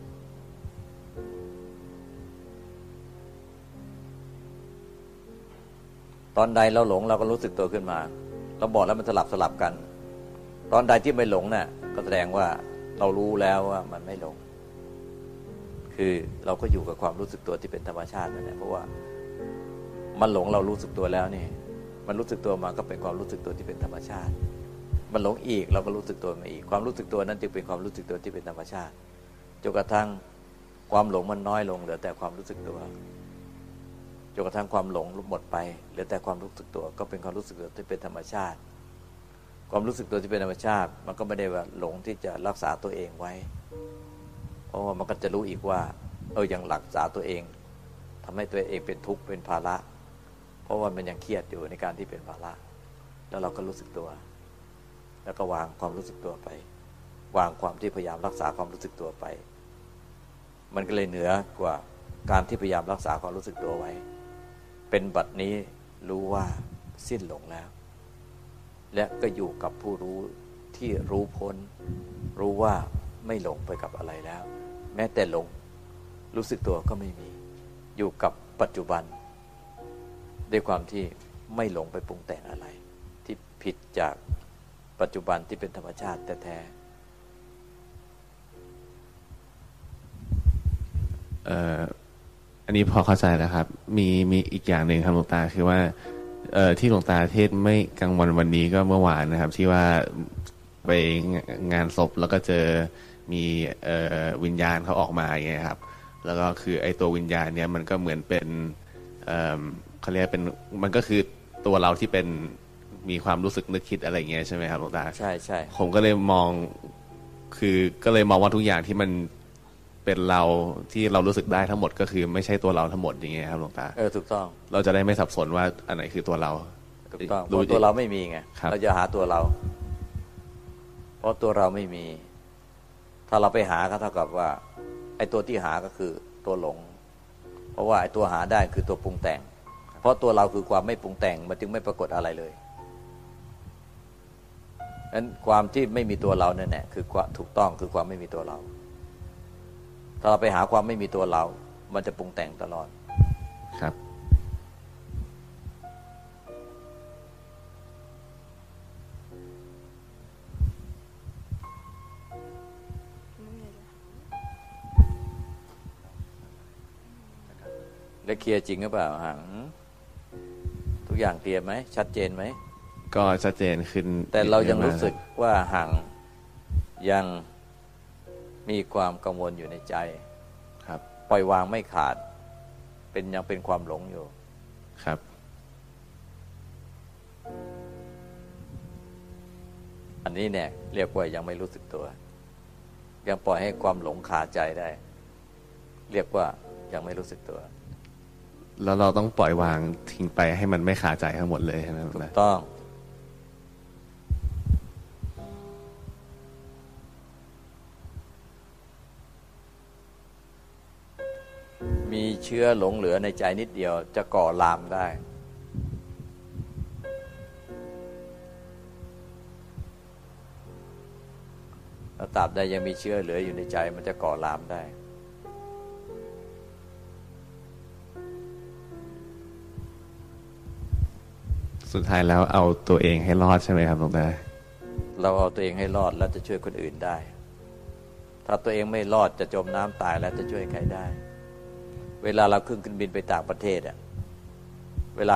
[SPEAKER 3] ตอนใดเราหลงเราก็รู้สึกตัวขึ้นมาเราบอกแล้วมันสลับกันตอนใดที่ไม่หลงเนี่ยก็แสดงว่าเรารู้แล้วว่ามันไม่หลงคือเราก็อยู่กับความรู้สึกตัวที่เป็นธรรมชาตินั่นแหละเพราะว่ามันหลงเรารู้สึกตัวแล้วนี่มันรู้สึกตัวมาก็เป็นความรู้สึกตัวที่เป็นธรรมชาติมันหลงอีกเราก็รู้สึกตัวมาอีกความรู้สึกตัวนั้นจึงเป็นความรู้สึกตัวที่เป็นธรรมชาติจนกระทั่งความหลงมันน้อยลงเหลือแต่ความรู้สึกตัวจนกระทั่งความหลงหมดไปเหลือแต่ความรู้สึกตัวก็เป็นความรู้สึกตัวที่เป็นธรรมชาติความรู้สึกตัวที่เป็นธรรมชาติมันก็ไม่ได้ว่าหลงที่จะรักษาตัวเองไว้เพราะว่ามันก็จะรู้อีกว่ายังรักษาตัวเองทำให้ตัวเองเป็นทุกข์เป็นภาระเพราะว่ามันยังเครียดอยู่ในการที่เป็นภาระแล้วเราก็รู้สึกตัวแล้วก็วางความรู้สึกตัวไปวางความที่พยายามรักษาความรู้สึกตัวไปมันก็เลยเหนือกว่าการที่พยายามรักษาความรู้สึกตัวไว้เป็นบัดนี้รู้ว่าสิ้นหลงแล้วและก็อยู่กับผู้รู้ที่รู้พ้นรู้ว่าไม่หลงไปกับอะไรแล้วแม้แต่หลงรู้สึกตัวก็ไม่มีอยู่กับปัจจุบันด้วยความที่ไม่หลงไปปรุงแต่งอะไรที่ผิดจากปัจจุบันที่เป็นธรรมชาติแท้
[SPEAKER 5] อันนี้พอเข้าใจแล้วครับมีอีกอย่างหนึ่งครับหลวงตาคือว่าที่หลวงตาเทศไม่กลางวันนี้ก็เมื่อวานนะครับที่ว่าไปงานศพแล้วก็เจอมีวิญญาณเขาออกมาอย่างเงี้ยครับแล้วก็คือไอ้ตัววิญญาณเนี่ยมันก็เหมือนเป็นเขาเรียกเป็นมันก็คือตัวเราที่เป็นมีความรู้สึกนึกคิดอะไรเงี้ยใช่ไหมครับหลวงตา
[SPEAKER 3] ใช่ใช่
[SPEAKER 5] ผมก็เลยมองคือก็เลยมองว่าทุกอย่างที่มันเป็นเราที่เรารู้สึกได้ทั้งหมดก็คือไม่ใช่ตัวเราทั้งหมดอย่างเงี้ยครับหลวงตา
[SPEAKER 3] ถูกต้อง
[SPEAKER 5] เราจะได้ไม่สับสนว่าอันไหนคือตัวเรา
[SPEAKER 3] ถูกต้องเพราะตัวเราไม่มีไงเราจะหาตัวเราเพราะตัวเราไม่มีถ้าเราไปหาก็เท่ากับว่าไอ้ตัวที่หาก็คือตัวหลงเพราะว่าไอ้ตัวหาได้คือตัวปรุงแต่งเพราะตัวเราคือความไม่ปรุงแต่งมันจึงไม่ปรากฏอะไรเลยนั้นความที่ไม่มีตัวเรานั่นแหละคือความถูกต้องคือความไม่มีตัวเราถ้าเราไปหาความไม่มีตัวเรามันจะปรุงแต่งตลอด
[SPEAKER 5] ครับ
[SPEAKER 3] ได้เคลียร์จริงหรือเปล่าหังทุกอย่างเคลียร์ไหมชัดเจนไหม
[SPEAKER 5] ก็ชัดเจนขึ้น
[SPEAKER 3] แต่เรายังรู้สึกว่าหังยังมีความกังวลอยู่ในใจ
[SPEAKER 5] ครับ
[SPEAKER 3] ปล่อยวางไม่ขาดเป็นยังเป็นความหลงอยู่
[SPEAKER 5] ครับ
[SPEAKER 3] อันนี้เนี่ยเรียกว่ายังไม่รู้สึกตัวยังปล่อยให้ความหลงคาใจได้เรียกว่ายังไม่รู้สึกตัว
[SPEAKER 5] แล้วเราต้องปล่อยวางทิ้งไปให้มันไม่คาใจทั้งหมดเลยใช่ไหม
[SPEAKER 3] ถูกต้องมีเชื้อหลงเหลือในใจนิดเดียวจะก่อลามได้ถ้าตราบใดยังมีเชื้อเหลืออยู่ในใจมันจะก่อลามได้
[SPEAKER 5] สุดท้ายแล้วเอาตัวเองให้รอดใช่ไหมครับหลวงตา
[SPEAKER 3] เราเอาตัวเองให้รอดแล้วจะช่วยคนอื่นได้ถ้าตัวเองไม่รอดจะจมน้ำตายแล้วจะช่วยใครได้เวลาเราขึ้นเครื่องบินไปต่างประเทศอ่ะเวลา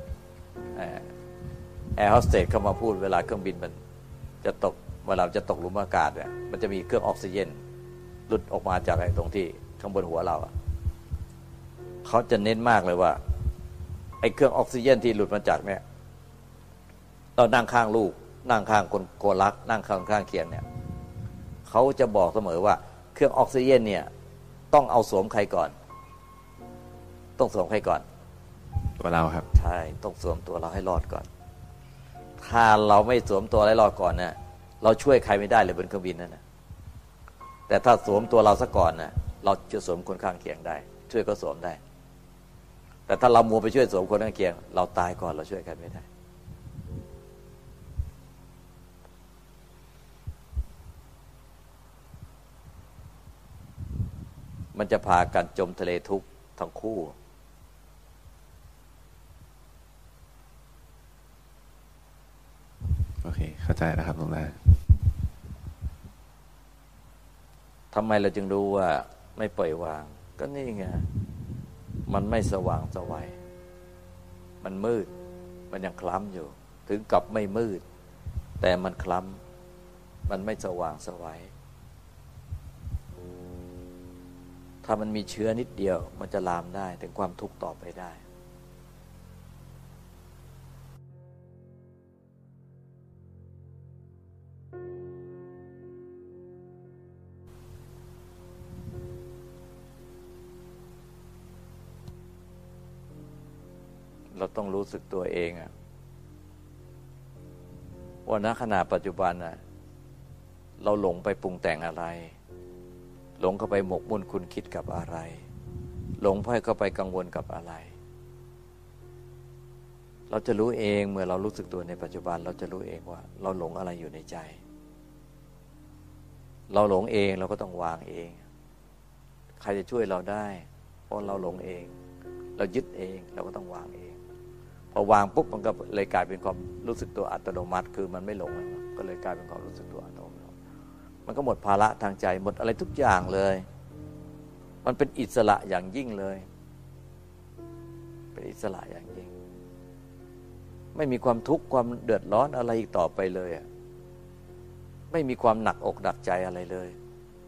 [SPEAKER 3] แอร์โฮสเตสเข้ามาพูดเวลาเครื่องบินมันจะตกเวลาจะตกหลุมอากาศเนี่ยมันจะมีเครื่องออกซิเจนหลุดออกมาจากไอ้ตรงที่ข้างบนหัวเราเขาจะเน้นมากเลยว่าไอ้เครื่องออกซิเจนที่หลุดมาจากเนี่ยเรานั่งข้างลูกนั่งข้างคนรักนั่งข้างเคียงเนี่ยเขาจะบอกเสมอว่าเครื่องออกซิเจนเนี่ยต้องเอาสวมใครก่อนต้องสวมใครก่อน
[SPEAKER 5] ตัวเราครับ
[SPEAKER 3] ใช่ต้องสวมตัวเราให้รอดก่อนถ้าเราไม่สวมตัวให้รอดก่อนเนี่ยเราช่วยใครไม่ได้เลยบนเครื่องบินนั่นนะแต่ถ้าสวมตัวเราซะก่อนนะเราจะสวมคนข้างเคียงได้ช่วยก็สวมได้แต่ถ้าเรามัวไปช่วยสวมคนข้างเคียงเราตายก่อนเราช่วยใครไม่ได้มันจะพากันจมทะเลทุกข์ทั้งคู่
[SPEAKER 5] โอเคเข้าใจแล้วครับหลวงตา
[SPEAKER 3] ทำไมเราจึงรู้ว่าไม่ปล่อยวางก็นี่ไงมันไม่สว่างสวัยมันมืดมันยังคล้ำอยู่ถึงกับไม่มืดแต่มันคล้ำมันไม่สว่างสวัยถ้ามันมีเชื้อนิดเดียวมันจะลามได้ถึงความทุกข์ต่อไปได้เราต้องรู้สึกตัวเองว่าณขณะปัจจุบันเราหลงไปปรุงแต่งอะไรหลงเข้าไปหมกมุ่นคุณคิดกับอะไรหลงพ่อยเข้าไปกังวลกับอะไรเราจะรู้เองเมื่อเรารู้สึกตัวในปัจจุบันเราจะรู้เองว่าเราหลงอะไรอยู่ในใจเราหลงเองเราก็ต้องวางเองใครจะช่วยเราได้เพราะเราหลงเองเรายึดเองเราก็ต้องวางเองพอวางปุ๊บมันก็เลยกลายเป็นความรู้สึกตัวอัตโนมัติคือมันไม่หลงก็เลยกลายเป็นความรู้สึกตัวอัตโนมัติมันก็หมดภาระทางใจหมดอะไรทุกอย่างเลยมันเป็นอิสระอย่างยิ่งเลยเป็นอิสระอย่างยิ่งไม่มีความทุกข์ความเดือดร้อนอะไรอีกต่อไปเลยไม่มีความหนักอกหนักใจอะไรเลย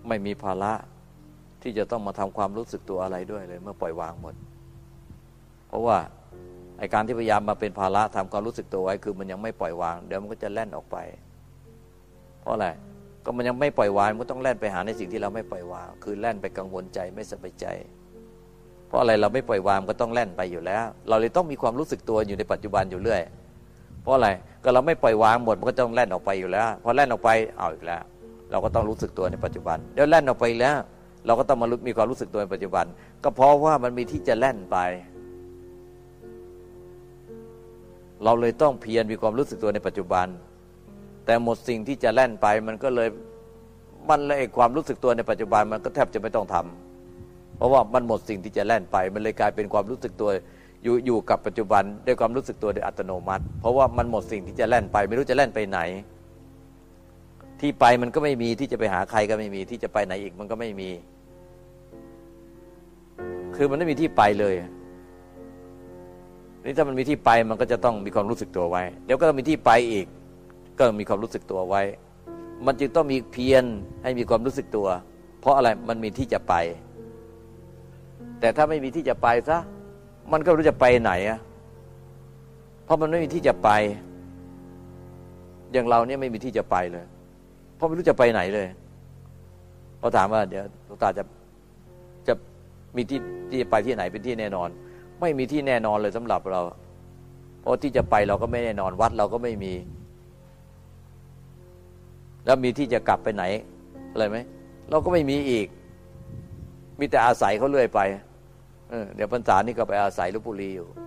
[SPEAKER 3] ไม่มีภาระที่จะต้องมาทำความรู้สึกตัวอะไรด้วยเลยเมื่อปล่อยวางหมดเพราะว่าไอ้การที่พยายามมาเป็นภาระทำความรู้สึกตัวไว้คือมันยังไม่ปล่อยวางเดี๋ยวมันก็จะแล่นออกไปเพราะอะไรก็มันยังไม่ปล่อยวางมันก็ต้องแล่นไปหาในสิ่งที่เราไม่ปล่อยวางคือแล่นไปกังวลใจไม่สบายใจเพราะอะไรเราไม่ปล่อยวางก็ต้องแล่นไปอยู่แล้วเราเลยต้องมีความรู้สึกตัวอยู่ในปัจจุบันอยู่เรื่อยเพราะอะไรก็เราไม่ปล่อยวางหมดมันก็ต้องแล่นออกไปอยู่แล้วพอแล่นออกไปเอาอีกแล้วเราก็ต้องรู้สึกตัวในปัจจุบันเดี๋ยวแล่นออกไปแล้วเราก็ต้องมามีความรู้สึกตัวในปัจจุบันก็เพราะว่ามันมีที่จะแล่นไปเราเลยต้องเพียรมีความรู้สึกตัวในปัจจุบันแต่หมดสิ่งที่จะแล่นไปมันก็เลยความรู้สึกตัวในปัจจุบันมันก็แทบจะไม่ต้องทำเพราะว่ามันหมดสิ่งที่จะแล่นไปมันเลยกลายเป็นความรู้สึกตัวอยู่กับปัจจุบันด้วยความรู้สึกตัวโดยอัตโนมัติเพราะว่ามันหมดสิ่งที่จะแล่นไปไม่รู้จะแล่นไปไหนที่ไปมันก็ไม่มีที่จะไปหาใครก็ไม่มีที่จะไปไหนอีกมันก็ไม่มีคือมันไม่มีที่ไปเลยนี่ถ้ามันมีที่ไปมันก็จะต้องมีความรู้สึกตัวไว้เดี๋ยวก็ต้องมีที่ไปอีกก็มีความรู้สึกตัวไว้มันจึงต้องมีเพียรให้มีความรู้สึกตัวเพราะอะไรมันมีที่จะไปแต่ถ้าไม่มีที่จะไปซะมันก็ไม่รู้จะไปไหนอะเพราะมันไม่มีที่จะไปอย่างเราเนี่ยไม่มีที่จะไปเลยเพราะไม่รู้จะไปไหนเลยพอถามว่าเดี๋ยวหลวงตาจะมีที่จะไปที่ไหนเป็นที่แน่นอนไม่มีที่แน่นอนเลยสำหรับเราเพราะที่จะไปเราก็ไม่แน่นอนวัดเราก็ไม่มีแล้วมีที่จะกลับไปไหนอะไรไหมเราก็ไม่มีอีกมีแต่อาศัยเขาเรื่อยไปเดี๋ยวพรรษานี่ก็ไปอาศัยลพบุรีอยู่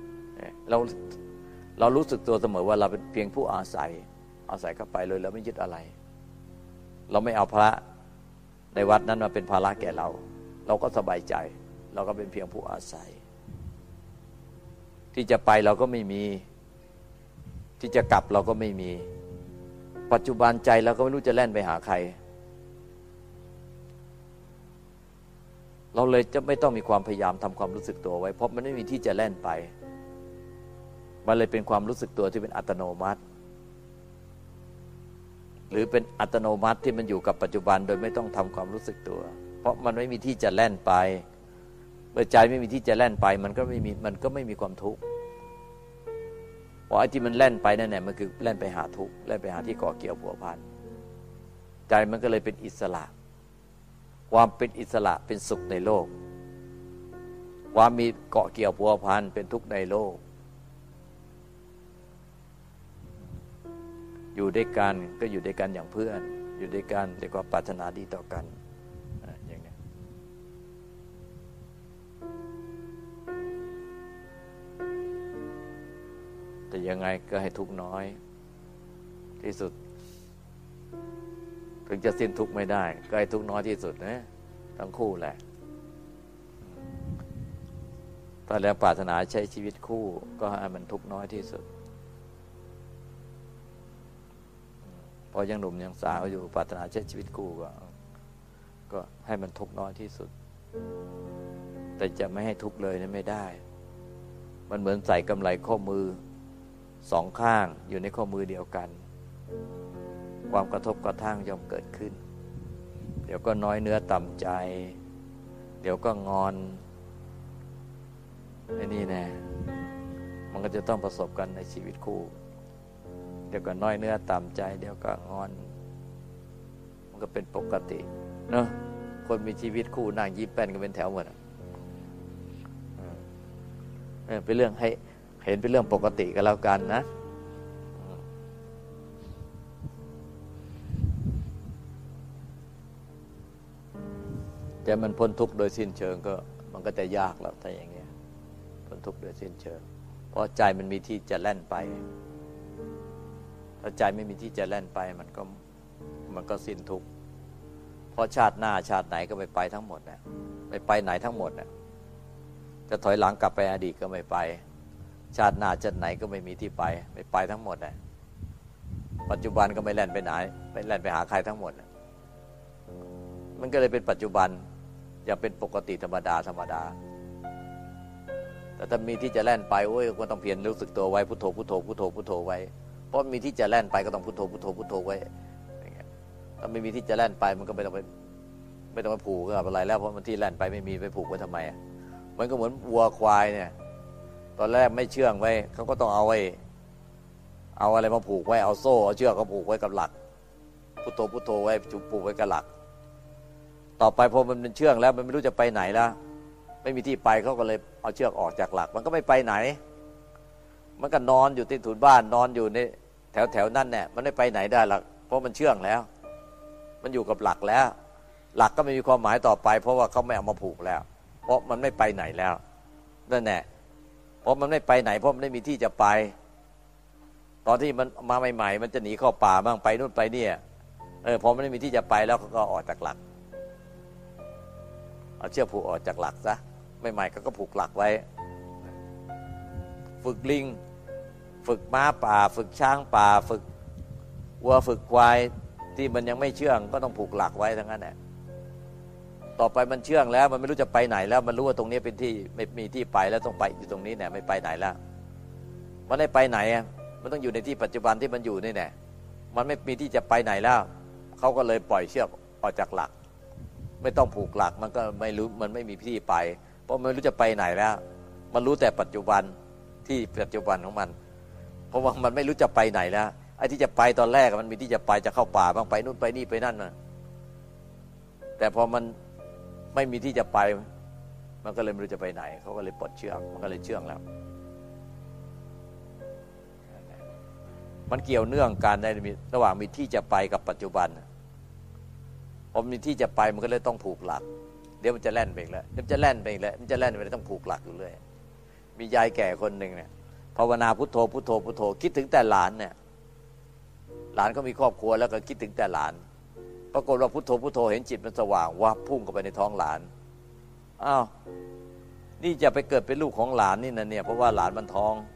[SPEAKER 3] เรารู้สึกตัวเสมอว่าเราเป็นเพียงผู้อาศัยเข้าไปเลยแล้วไม่ยึดอะไรเราไม่เอาพระในวัดนั้นมาเป็นภาระแก่เราก็สบายใจเราก็เป็นเพียงผู้อาศัยที่จะไปเราก็ไม่มีที่จะกลับเราก็ไม่มีปัจจุบันใจเราก็ไม่รู้จะแล่นไปหาใครเราเลยจะไม่ต้องมีความพยายามทำความรู้สึกตัวไว้เพราะมันไม่มีที่จะแล่นไปมันเลยเป็นความรู้สึกตัวที่เป็นอัตโนมัติหรือเป็นอัตโนมัติที่มันอยู่กับปัจจุบันโดยไม่ต้องทำความรู้สึกตัวเพราะมันไม่มีที่จะแล่นไปเมื่อใจไม่มีที่จะแล่นไปมันก็ไม่มีความทุกข์เพราะไอ้ที่มันแล่นไปนั่นแหละมันคือแล่นไปหาทุกข์แล่นไปหาที่เกาะเกี่ยวผัวพันใจมันก็เลยเป็นอิสระความเป็นอิสระเป็นสุขในโลกความมีเกาะเกี่ยวผัวพันเป็นทุกข์ในโลกอยู่ด้วยกันก็อยู่ด้วยกันอย่างเพื่อนอยู่ด้วยกันด้วยความปรารถนาดีต่อกันอย่างนี้แต่ยังไงก็ให้ทุกข์น้อยที่สุดถึงจะสิ้นทุกข์ไม่ได้ก็ให้ทุกข์น้อยที่สุดนะทั้งคู่แหละถ้าแล้วปรารถนาใช้ชีวิตคู่ก็ให้มันทุกข์น้อยที่สุดพอยังหนุ่มยังสาวอยู่ปรารถนาใช้ชีวิตคู่ก็ให้มันทุกข์น้อยที่สุดแต่จะไม่ให้ทุกข์เลยนั้นไม่ได้มันเหมือนใส่กำไลข้อมือสองข้างอยู่ในข้อมือเดียวกันความกระทบกระทั่งย่อมเกิดขึ้นเดี๋ยวก็น้อยเนื้อต่ำใจเดี๋ยวก็งอนไอ้นี่แน่มันก็จะต้องประสบกันในชีวิตคู่เดี๋ยวก็น้อยเนื้อต่ำใจเดี๋ยวก็งอนมันก็เป็นปกติเนอะคนมีชีวิตคู่นั่งยิ้มแป้นกันเป็นแถวหมดเป็นเรื่องให้เห็นเป็นเรื่องปกติกันแล้วกันนะแต่มันพ้นทุกข์โดยสิ้นเชิงก็มันก็จะยากแล้วถ้าอย่างเงี้ยพ้นทุกข์โดยสิ้นเชิงเพราะใจมันมีที่จะแล่นไปถ้าใจไม่มีที่จะแล่นไปมันก็สิ้นทุกข์เพราะชาติหน้าชาติไหนก็ไม่ไปทั้งหมดนะไม่ไปไหนทั้งหมดนะจะถอยหลังกลับไปอดีตก็ไม่ไปชาติหน้าชาติไหนก็ไม่มีที่ไปไม่ไปทั้งหมดนะปัจจุบันก็ไม่แล่นไปไหนไม่แล่นไปหาใครทั้งหมดนะมันก็เลยเป็นปัจจุบันอย่าเป็นปกติธรรมดาแต่ถ้ามีที่จะแล่นไปโอ้ยก็ต้องเพียรรู้สึกตัวไว้พุทโธพุทโธพุทโธพุทโธไว้เพราะมีที่จะแล่นไปก็ต้องพุทโธพุทโธพุทโธไว้อย่างเงี้ยถ้าไม่มีที่จะแล่นไปมันก็ไม่ต้องไปไม่ต้องไปผูกกับอะไรแล้วเพราะมันที่แล่นไปไม่มีไปผูกไว้ทำไมมันก็เหมือนวัวควายเนี่ยตอนแรกไม่เชื่องไว้เขาก็ต้องเอาอะไรมาผูกไว้เอาโซ่เอาเชือกก็ผูกไว้กับหลักพุทโธพุทโธไว้จุผูกไว้กับหลักต่อไปพอมันเป็นเชื่องแล้วมันไม่รู้จะไปไหนแล้วไม่มีที่ไปเขาก็เลยเอาเชือกออกจากหลักมันก็ไม่ไปไหนมันก็นอนอยู่ที่ถุนบ้านนอนอยู่ในแถวนั่นเนี่ยมันไม่ไปไหนได้หรอกเพราะมันเชื่องแล้วมันอยู่กับหลักแล้วหลักก็ไม่มีความหมายต่อไปเพราะว่าเขาไม่เอามาผูกแล้วเพราะมันไม่ไปไหนแล้วนั่นแหละเพราะมันไม่ไปไหนเพราะมันไม่มีที่จะไปตอนที่มันมาใหม่ๆมันจะหนีเข้าป่าบ้างไปนู่นไปนี่พอมันไม่มีที่จะไปแล้วเขาก็ออกจากหลักเอาเชือกผูกออกจากหลักซะใหม่ๆก็ผูกหลักไว้ฝึกลิงฝึกม้าป่าฝึกช้างป่าฝึกวัวฝึกควายที่มันยังไม่เชื่องก็ต้องผูกหลักไว้ทั้งนั้นแหละต่อไปมันเชื่องแล้วมันไม่รู้จะไปไหนแล้วมันรู้ว่าตรงนี้เป็นที่ไม่มีที่ไปแล้วต้องไปอยู่ตรงนี้เนี่ยไม่ไปไหนแล้วมันไม่ไปไหนมันต้องอยู่ในที่ปัจจุบันที่มันอยู่นี่แน่มันไม่มีที่จะไปไหนแล้วเขาก็เลยปล่อยเชือกออกจากหลักไม่ต้องผูกหลักมันก็ไม่รู้มันไม่มีที่ไปเพราะมันไม่รู้จะไปไหนแล้วมันรู้แต่ปัจจุบันที่ปัจจุบันของมันเพราะว่ามันไม่รู้จะไปไหนแล้วไอ้ที่จะไปตอนแรกมันมีที่จะไปจะเข้าป่าบ้างไปนู่นไปนี่ไปนั่นนะแต่พอมันไม่มีที่จะไปมันก็เลยไม่รู้จะไปไหนเขาก็เลยปลดเชือกมันก็เลยเชื่องแล้วมันเกี่ยวเนื่องกันในระหว่างมีที่จะไปกับปัจจุบันพอมีที่จะไปมันก็เลยต้องผูกหลักเดี๋ยวมันจะแล่นไปอีกแล้วมันจะแล่นไปอีกแล้วมันจะแล่นไปต้องผูกหลักอยู่เรื่อยมียายแก่คนหนึ่งเนี่ยภาวนาพุทโธพุทโธพุทโธคิดถึงแต่หลานเนี่ยหลานก็มีครอบครัวแล้วก็คิดถึงแต่หลานปรากฏว่าพุทโธพุทโธเห็นจิตมันสว่างวับพุ่งเข้าไปในท้องหลานอ้าวนี่จะไปเกิดเป็นลูกของหลานนี่นะเนี่ยเพราะว่าหลานมันท้อง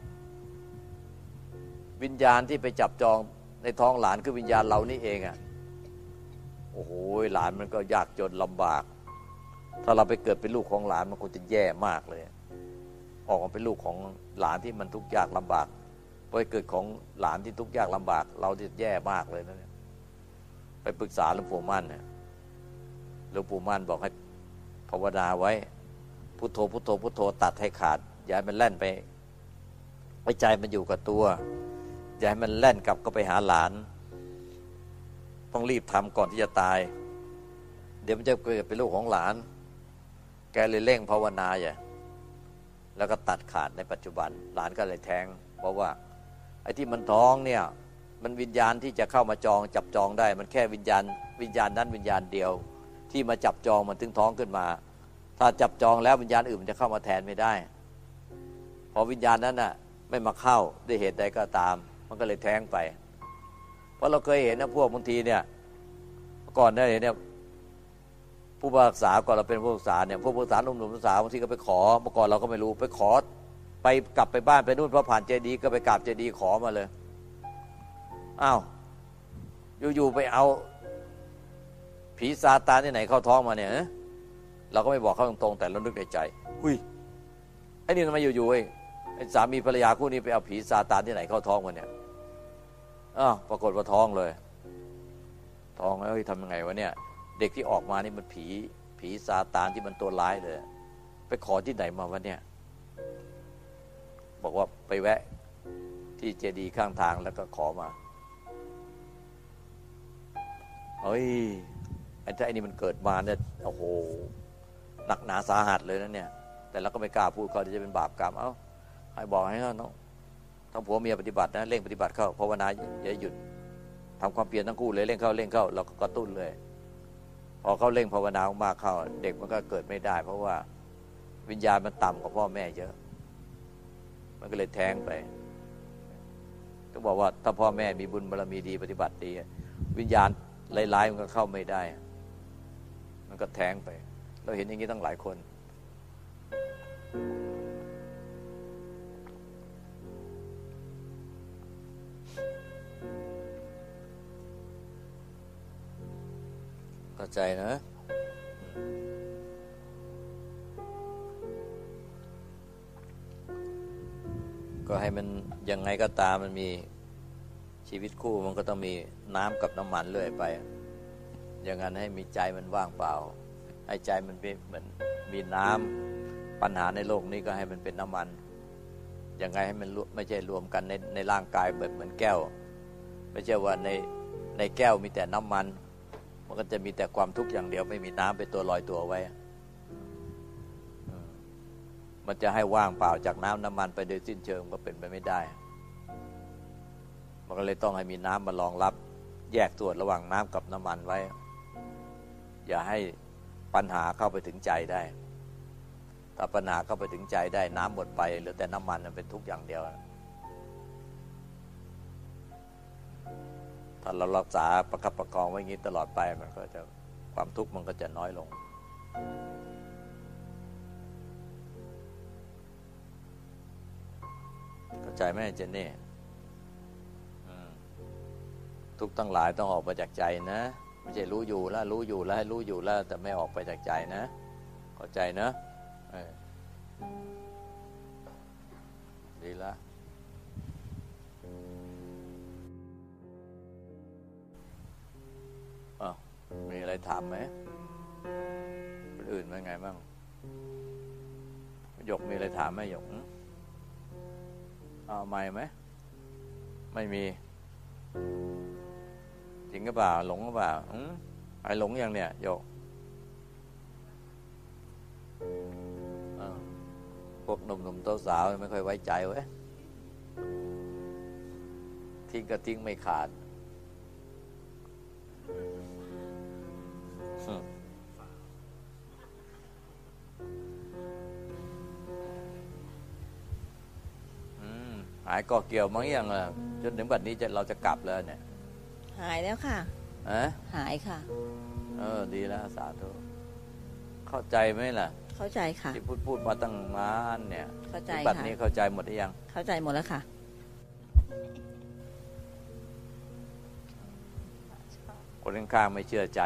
[SPEAKER 3] วิญญาณที่ไปจับจองในท้องหลานคือวิญญาณเรานี่เองอ่ะโอ้โหหลานมันก็ยากจนลำบากถ้าเราไปเกิดเป็นลูกของหลานมันคงจะแย่มากเลยออกมาเป็นลูกของหลานที่มันทุกข์ยากลำบากพอเกิดของหลานที่ทุกข์ยากลำบากเราจะแย่มากเลยนะเนี่ยไปปรึกษาหลวงปู่มั่นเนี่ยหลวงปู่มั่นบอกให้ภาวนาไว้พุทโธพุทโธพุทโธตัดให้ขาดอย่าให้มันแล่นไปใจมันอยู่กับตัวอย่าให้มันแล่นกลับก็ไปหาหลานต้องรีบทำก่อนที่จะตายเดี๋ยวมันจะเกิดเป็นลูกของหลานแกเลยเร่งภาวนาอย่าแล้วก็ตัดขาดในปัจจุบันหลานก็เลยแท้งเพราะว่าไอ้ที่มันท้องเนี่ยมันวิญญาณที่จะเข้ามาจองจับจองได้มันแค่วิญญาณนั้นวิญญาณเดียวที่มาจับจองมันถึงท้องขึ้นมาถ้าจับจองแล้ววิญญาณอื่นมันจะเข้ามาแทนไม่ได้พอวิญญาณนั้นน่ะไม่มาเข้าด้วยเหตุใดก็ตามมันก็เลยแท้งไปเพราะเราเคยเห็นนะพวกบางทีเนี่ยก่อนได้เนี่ยผู้พิพากษาก่อนเราเป็นผู้พิพากษาเนี่ยผู้พิพากษาหนุ่มๆสาวบางทีก็ไปขอเมื่อก่อนเราก็ไม่รู้ไปขอไปกลับไปบ้านไปนู่นเพราะผ่านเจดีย์ก็ไปกราบเจดีย์ขอมาเลยอ้าวอยู่ๆไปเอาผีซาตานที่ไหนเข้าท้องมาเนี่ยเราก็ไม่บอกเขาตรงๆแต่เรานึกในใจหุ้ยไอ้นี่ทำไมอยู่ๆไอ้สามีภรรยาคู่นี้ไปเอาผีซาตานที่ไหนเข้าท้องมาเนี่ยอ้าวปรากฏว่าท้องเลยท้องแล้วทำยังไงวะเนี่ยเด็กที่ออกมานี่มันผีซาตานที่มันตัวร้ายเลยไปขอที่ไหนมาวะเนี่ยบอกว่าไปแวะที่เจดีย์ข้างทางแล้วก็ขอมาเฮ้ยไอ้นี่มันเกิดมาเนี่ยโอ้โหหนักหนาสาหัสเลยนะเนี่ยแต่เราก็ไม่กล้าพูดเขาจะเป็นบาปกรรมเอ้าให้บอกให้เขาทั้งผัวเมียปฏิบัตินะเร่งปฏิบัติเข้าภาวนาอย่าหยุดทำความเพียรทั้งคู่เลยเร่งเข้าเราก็กระตุ้นเลยพอเขาเร่งภาวนามากเข้าเด็กมันก็เกิดไม่ได้เพราะว่าวิญญาณมันต่ำกว่าพ่อแม่เยอะมันก็เลยแท้งไปต้องบอกว่าถ้าพ่อแม่มีบุญบารมีดีปฏิบัติดีวิญญาณร้ายๆมันก็เข้าไม่ได้มันก็แท้งไปเราเห็นอย่างนี้ตั้งหลายคนเข้าใจนะก็ให้มันยังไงก็ตามมันมีชีวิตคู่มันก็ต้องมีน้ำกับน้ำมันเรื่อยไปอย่างนั้นให้มีใจมันว่างเปล่าให้ใจมันเป็นเหมือนมีน้ำปัญหาในโลกนี้ก็ให้มันเป็นน้ำมันยังไงให้มันไม่ใช่รวมกันในร่างกายเหมือนแก้วไม่ใช่ว่าในแก้วมีแต่น้ำมันมันก็จะมีแต่ความทุกข์อย่างเดียวไม่มีน้ำเป็นตัวลอยตัวไว้มันจะให้ว่างเปล่าจากน้ำมันไปโดยสิ้นเชิงก็เป็นไปไม่ได้มันก็เลยต้องให้มีน้ำมารองรับแยกส่วนระหว่างน้ำกับน้ำมันไว้อย่าให้ปัญหาเข้าไปถึงใจได้ถ้าปัญหาเข้าไปถึงใจได้น้ำหมดไปเหลือแต่น้ำมันมันเป็นทุกข์อย่างเดียวถ้าเรารักษาประคับประคองไว้อย่างนี้ตลอดไปมันก็จะความทุกข์มันก็จะน้อยลงเข้าใจไหมเจนนี่ทุกข์ทั้งหลายต้องออกมาจากใจนะไม่ใช่รู้อยู่แล้วให้รู้อยู่แล้วแต่ไม่ออกไปจากใจนะเข้าใจนะดีละมีอะไรถามไหมคนอื่นเป็นไงบ้างหยกมีอะไรถามไหมหยกเอาไม่ไหมไม่มีจริงหรือเปล่าหลงหรือเปล่าไอ้หลงอย่างเนี้ยหยกพวกหนุ่มๆสาวๆไม่ค่อยไว้ใจเว้ยทิ้งก็ทิ้งไม่ขาดหายก่อเกี่ยวมั้งยังจนถึงบัดนี้เราจะกลับแล้วเนี่ย
[SPEAKER 6] หายแล้วค่ะหายค่ะ
[SPEAKER 3] ดีแล้วสาธุเข้าใจไหมล่ะ
[SPEAKER 6] เข้าใจค่ะ
[SPEAKER 3] ที่พูดมาตั้งนานเนี่ย
[SPEAKER 6] เข้าใจ
[SPEAKER 3] บัดนี้เข้าใจหมดหรือยัง
[SPEAKER 6] เข้าใจหมดแล้วค่ะ
[SPEAKER 3] คนข้างๆไม่เชื่อใจ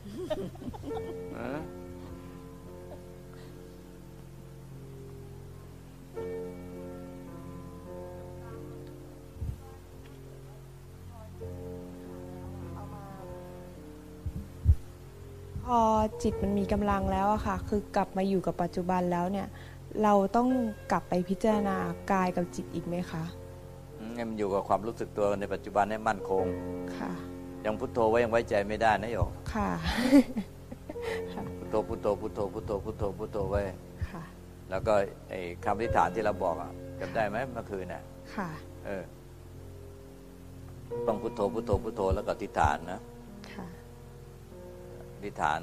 [SPEAKER 7] พอจิตมันมีกำลังแล้วอะค่ะคือกลับมาอยู่กับปัจจุบันแล้วเนี่ยเราต้องกลับไปพิจารณากายกับจิตอีกไหมคะ
[SPEAKER 3] มันอยู่กับความรู้สึกตัวในปัจจุบันให้มั่นคง
[SPEAKER 7] ค่ะ
[SPEAKER 3] ยังพุทโธไว้ยังไว้ใจไม่ได้นะโยม
[SPEAKER 7] ค่ะ
[SPEAKER 3] พุทโธพุทโธพุทโธพุทโธพุทโธพุทโธไว้ค่ะแล้วก็ไอ้คำอธิษฐานที่เราบอกจำได้ไหมเมื่อคืนน่ะ
[SPEAKER 7] ค่ะ
[SPEAKER 3] ต้องพุทโธพุทโธพุทโธแล้วก็อธิษฐานนะ
[SPEAKER 7] ค่ะ
[SPEAKER 3] อธิษฐาน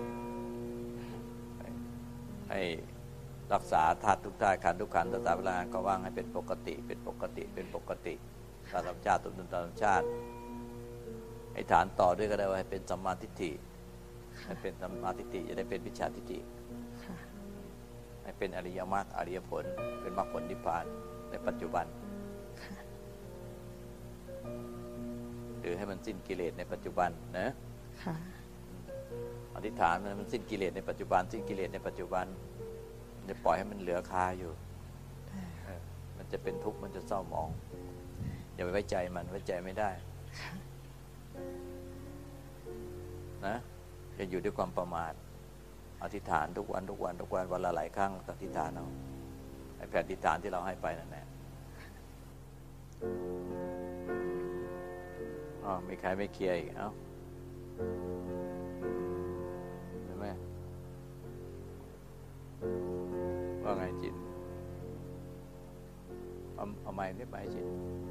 [SPEAKER 3] ให้รักษาธาตุทุกธาตุขันธ์ทุกขันธ์ตถาเวลาก็ว่างให้เป็นปกติเป็นปกติเป็นปกติตามธรรมชาติตามธรรมชาติให้ฐานต่อด้วยก็ได้ว่าให้เป็นสัมมาทิฏฐิให้เป็นสัมมาทิฏฐิจะได้เป็นวิชชาทิฏฐิให้เป็นอริยมรรคอริยผลเป็นมรรคผลนิพพานในปัจจุบันหรือให้มันสิ้นกิเลสในปัจจุบันนะอธิษฐานมันสิ้นกิเลสในปัจจุบันสิ้นกิเลสในปัจจุบันจะปล่อยให้มันเหลือคาอยู่มันจะเป็นทุกข์มันจะเศร้าหมองอย่าไปไว้ใจมันไว้ใจไม่ได้นะจะอยู่ด้วยความประมาทอธิษฐานทุกวันทุกวันทุกวันวันละหลายครั้งอธิษฐานเอาไอ้แผ่นอธิษฐานที่เราให้ไปนั่นแหละมีใครไม่เคลียร์อีกเอ้าเห็นไหมว่าไงจิตเอาไม้ได้ไหมจิต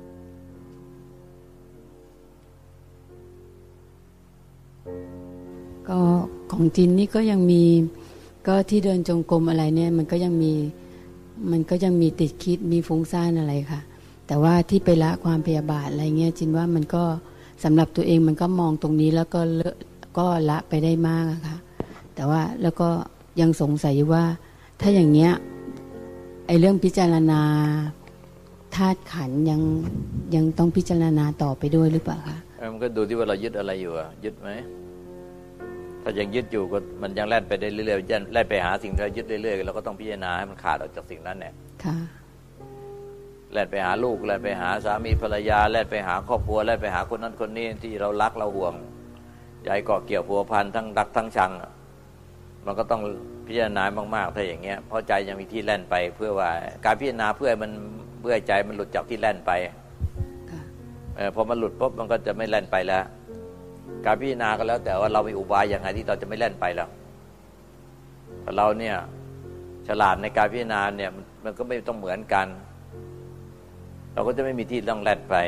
[SPEAKER 2] ก็ของจินนี่ก็ยังมีก็ที่เดินจงกรมอะไรเนี่ยมันก็ยังมีติดคิดมีฟุ้งซ่านอะไรค่ะแต่ว่าที่ไปละความพยาบาทอะไรเงี้ยจินว่ามันก็สำหรับตัวเองมันก็มองตรงนี้แล้วก็ละไปได้มากอะค่ะแต่ว่าแล้วก็ยังสงสัยอยู่ว่าถ้าอย่างเงี้ยไอ้เรื่องพิจารณาธาตุขันธ์ยังต้องพิจารณาต่อไปด้วยหรือเปล่าคะ
[SPEAKER 3] มันก็ดูที่ว่าเรายึดอะไรอยู่ยึดไหมถ้ายังยึดอยู่ก็มันยังแล่นไปได้เรื่อยๆแล่นไปหาสิ่งที่เรายึดเรื่อยๆเราก็ต้องพิจารณาให้มันขาดออกจากสิ่งนั้นเนี่ย
[SPEAKER 2] ค่ะ
[SPEAKER 3] แล่นไปหาลูกแล่นไปหาสามีภรรยาแล่นไปหาครอบครัวแล่นไปหาคนนั้นคนนี้ที่เรารักเราห่วงใจเกาะเกี่ยวผัวพันทั้งรักทั้งชังมันก็ต้องพิจารณามากๆถ้าอย่างเงี้ยเพราะใจยังมีที่แล่นไปเพื่อว่าการพิจารณาเพื่อใจมันหลุดจากที่แล่นไปพอมันหลุดปุ๊บมันก็จะไม่แล่นไปแล้วการพิจารณาก็แล้วแต่ว่าเรามีอุบายอย่างไรที่เราจะไม่แล่นไปแล้วเราเนี่ยฉลาดในการพิจารณาเนี่ยมันก็ไม่ต้องเหมือนกันเราก็จะไม่มีที่ต้องแล่นไป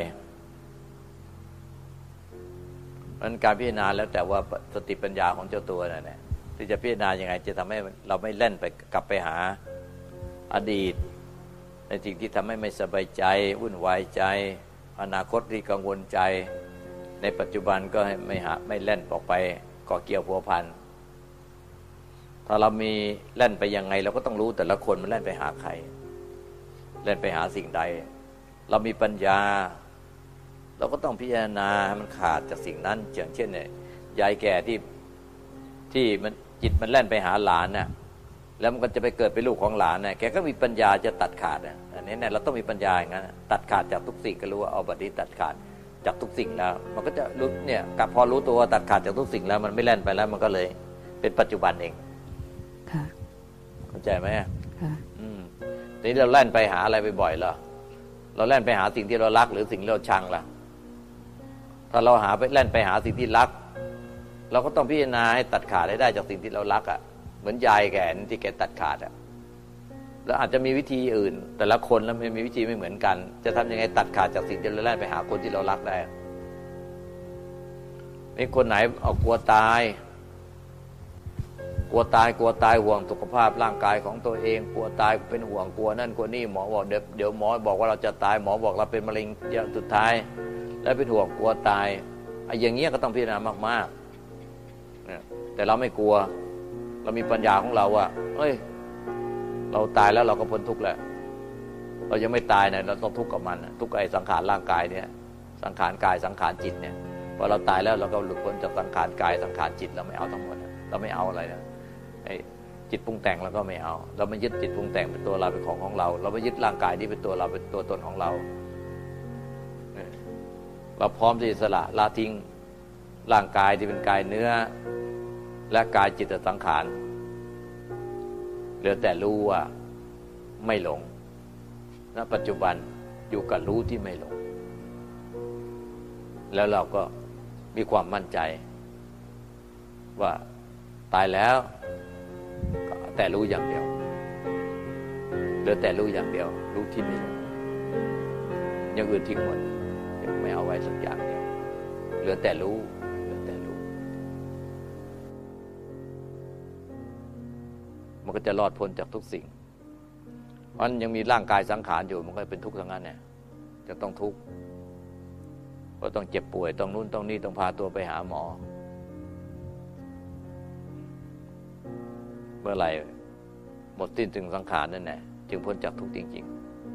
[SPEAKER 3] มันการพิจารณาแล้วแต่ว่าสติปัญญาของเจ้าตัวนั่นแหละที่จะพิจารณายังไงจะทำให้เราไม่แล่นไปกลับไปหาอดีตในสิ่งที่ทำให้ไม่สบายใจวุ่นวายใจอนาคตที่กังวลใจในปัจจุบันก็ไม่แล่นออกไปก่อเกี่ยวพัวพันถ้าเรามีแล่นไปยังไงเราก็ต้องรู้แต่ละคนมันแล่นไปหาใครแล่นไปหาสิ่งใดเรามีปัญญาเราก็ต้องพิจารณาให้มันขาดจากสิ่งนั้นอย่างเช่นเนี่ยยายแก่ที่มันจิตมันแล่นไปหาหลานน่ะแล้วมันก็จะไปเกิดเป็นลูกของหลานน่ะแกก็มีปัญญาจะตัดขาดอันนี้เนี่ยเราต้องมีปัญญาอย่างนั้นตัดขาดจากทุกสิ่งก็รู้ว่าเอาบัดนี้ตัดขาดจากทุกสิ่งแล้วมันก็จะรู้เนี่ยพอรู้ตัวว่าตัดขาดจากทุกสิ่งแล้วมันไม่แล่นไปแล้วมันก็เลยเป็นปัจจุบันเอง
[SPEAKER 2] ค่ะ
[SPEAKER 3] เข้าใจไหม
[SPEAKER 2] ค่ะ
[SPEAKER 3] ทีนี้เราแล่นไปหาอะไรบ่อยๆล่ะเราแล่นไปหาสิ่งที่เรารักหรือสิ่งที่เราชังล่ะถ้าเราแล่นไปหาสิ่งที่รักเราก็ต้องพิจารณาให้ตัดขาดให้ได้จากสิ่งที่เรารักอ่ะเหมือนยายแก่ที่แกตัดขาดอ่ะแล้วอาจจะมีวิธีอื่นแต่ละคนแล้วมีวิธีไม่เหมือนกันจะทำยังไงตัดขาดจากสิ่งที่เราแล่นไปหาคนที่เรารักได้มีคนไหนเอากลัวตายห่วงสุขภาพร่างกายของตัวเองกลัวตายเป็นห่วงกลัวนั่นกลัวนี่หมอบอกเดี๋ยวหมอบอกว่าเราจะตายหมอบอกเราเป็นมะเร็งเยอะสุดท้ายแล้วเป็นห่วงกลัวตายไอ้อย่างเงี้ยก็ต้องพิจารณามากๆแต่เราไม่กลัวเรามีปัญญาของเราว่าเอ้ยเราตายแล้วเราก็พ้นทุกข์แล้วเรายังไม่ตายเนี่ยเราต้องทุกข์กับมันทุกข์ไอ้สังขารร่างกายเนี่ยสังขารกายสังขารจิตเนี่ยพอเราตายแล้วเราก็หลุดพ้นจากสังขารกายสังขารจิตเราไม่เอาทั้งหมดเราไม่เอาอะไรนะไอ้จิตปรุงแต่งเราก็ไม่เอาเราไม่ยึดจิตปรุงแต่งเป็นตัวเราเป็นของเราเราไม่ยึดร่างกายที่เป็นตัวเราเป็นตัวตนของเราเราพร้อมที่จะสละทิ้งร่างกายที่เป็นกายเนื้อและกายจิตสังขารเหลือแต่รู้ว่าไม่หลงณปัจจุบันอยู่กับรู้ที่ไม่หลงแล้วเราก็มีความมั่นใจว่าตายแล้วแต่รู้อย่างเดียวเหลือแต่รู้อย่างเดียวรู้ที่ไม่หลงอย่างอื่นทิ้งหมดไม่เอาไว้สักอย่างเดียวเหลือแต่รู้มันก็จะรอดพ้นจากทุกสิ่งเพราะยังมีร่างกายสังขารอยู่มันก็เป็นทุกข์ทั้งนั้นเนี่ยจะต้องทุกข์เพราะต้องเจ็บป่วยต้องนู่นต้องนี่ต้องพาตัวไปหาหมอเมื่อไหร่หมดสิ้นถึงสังขารนั่นแหละจึงพ้นจากทุกข์จริงๆ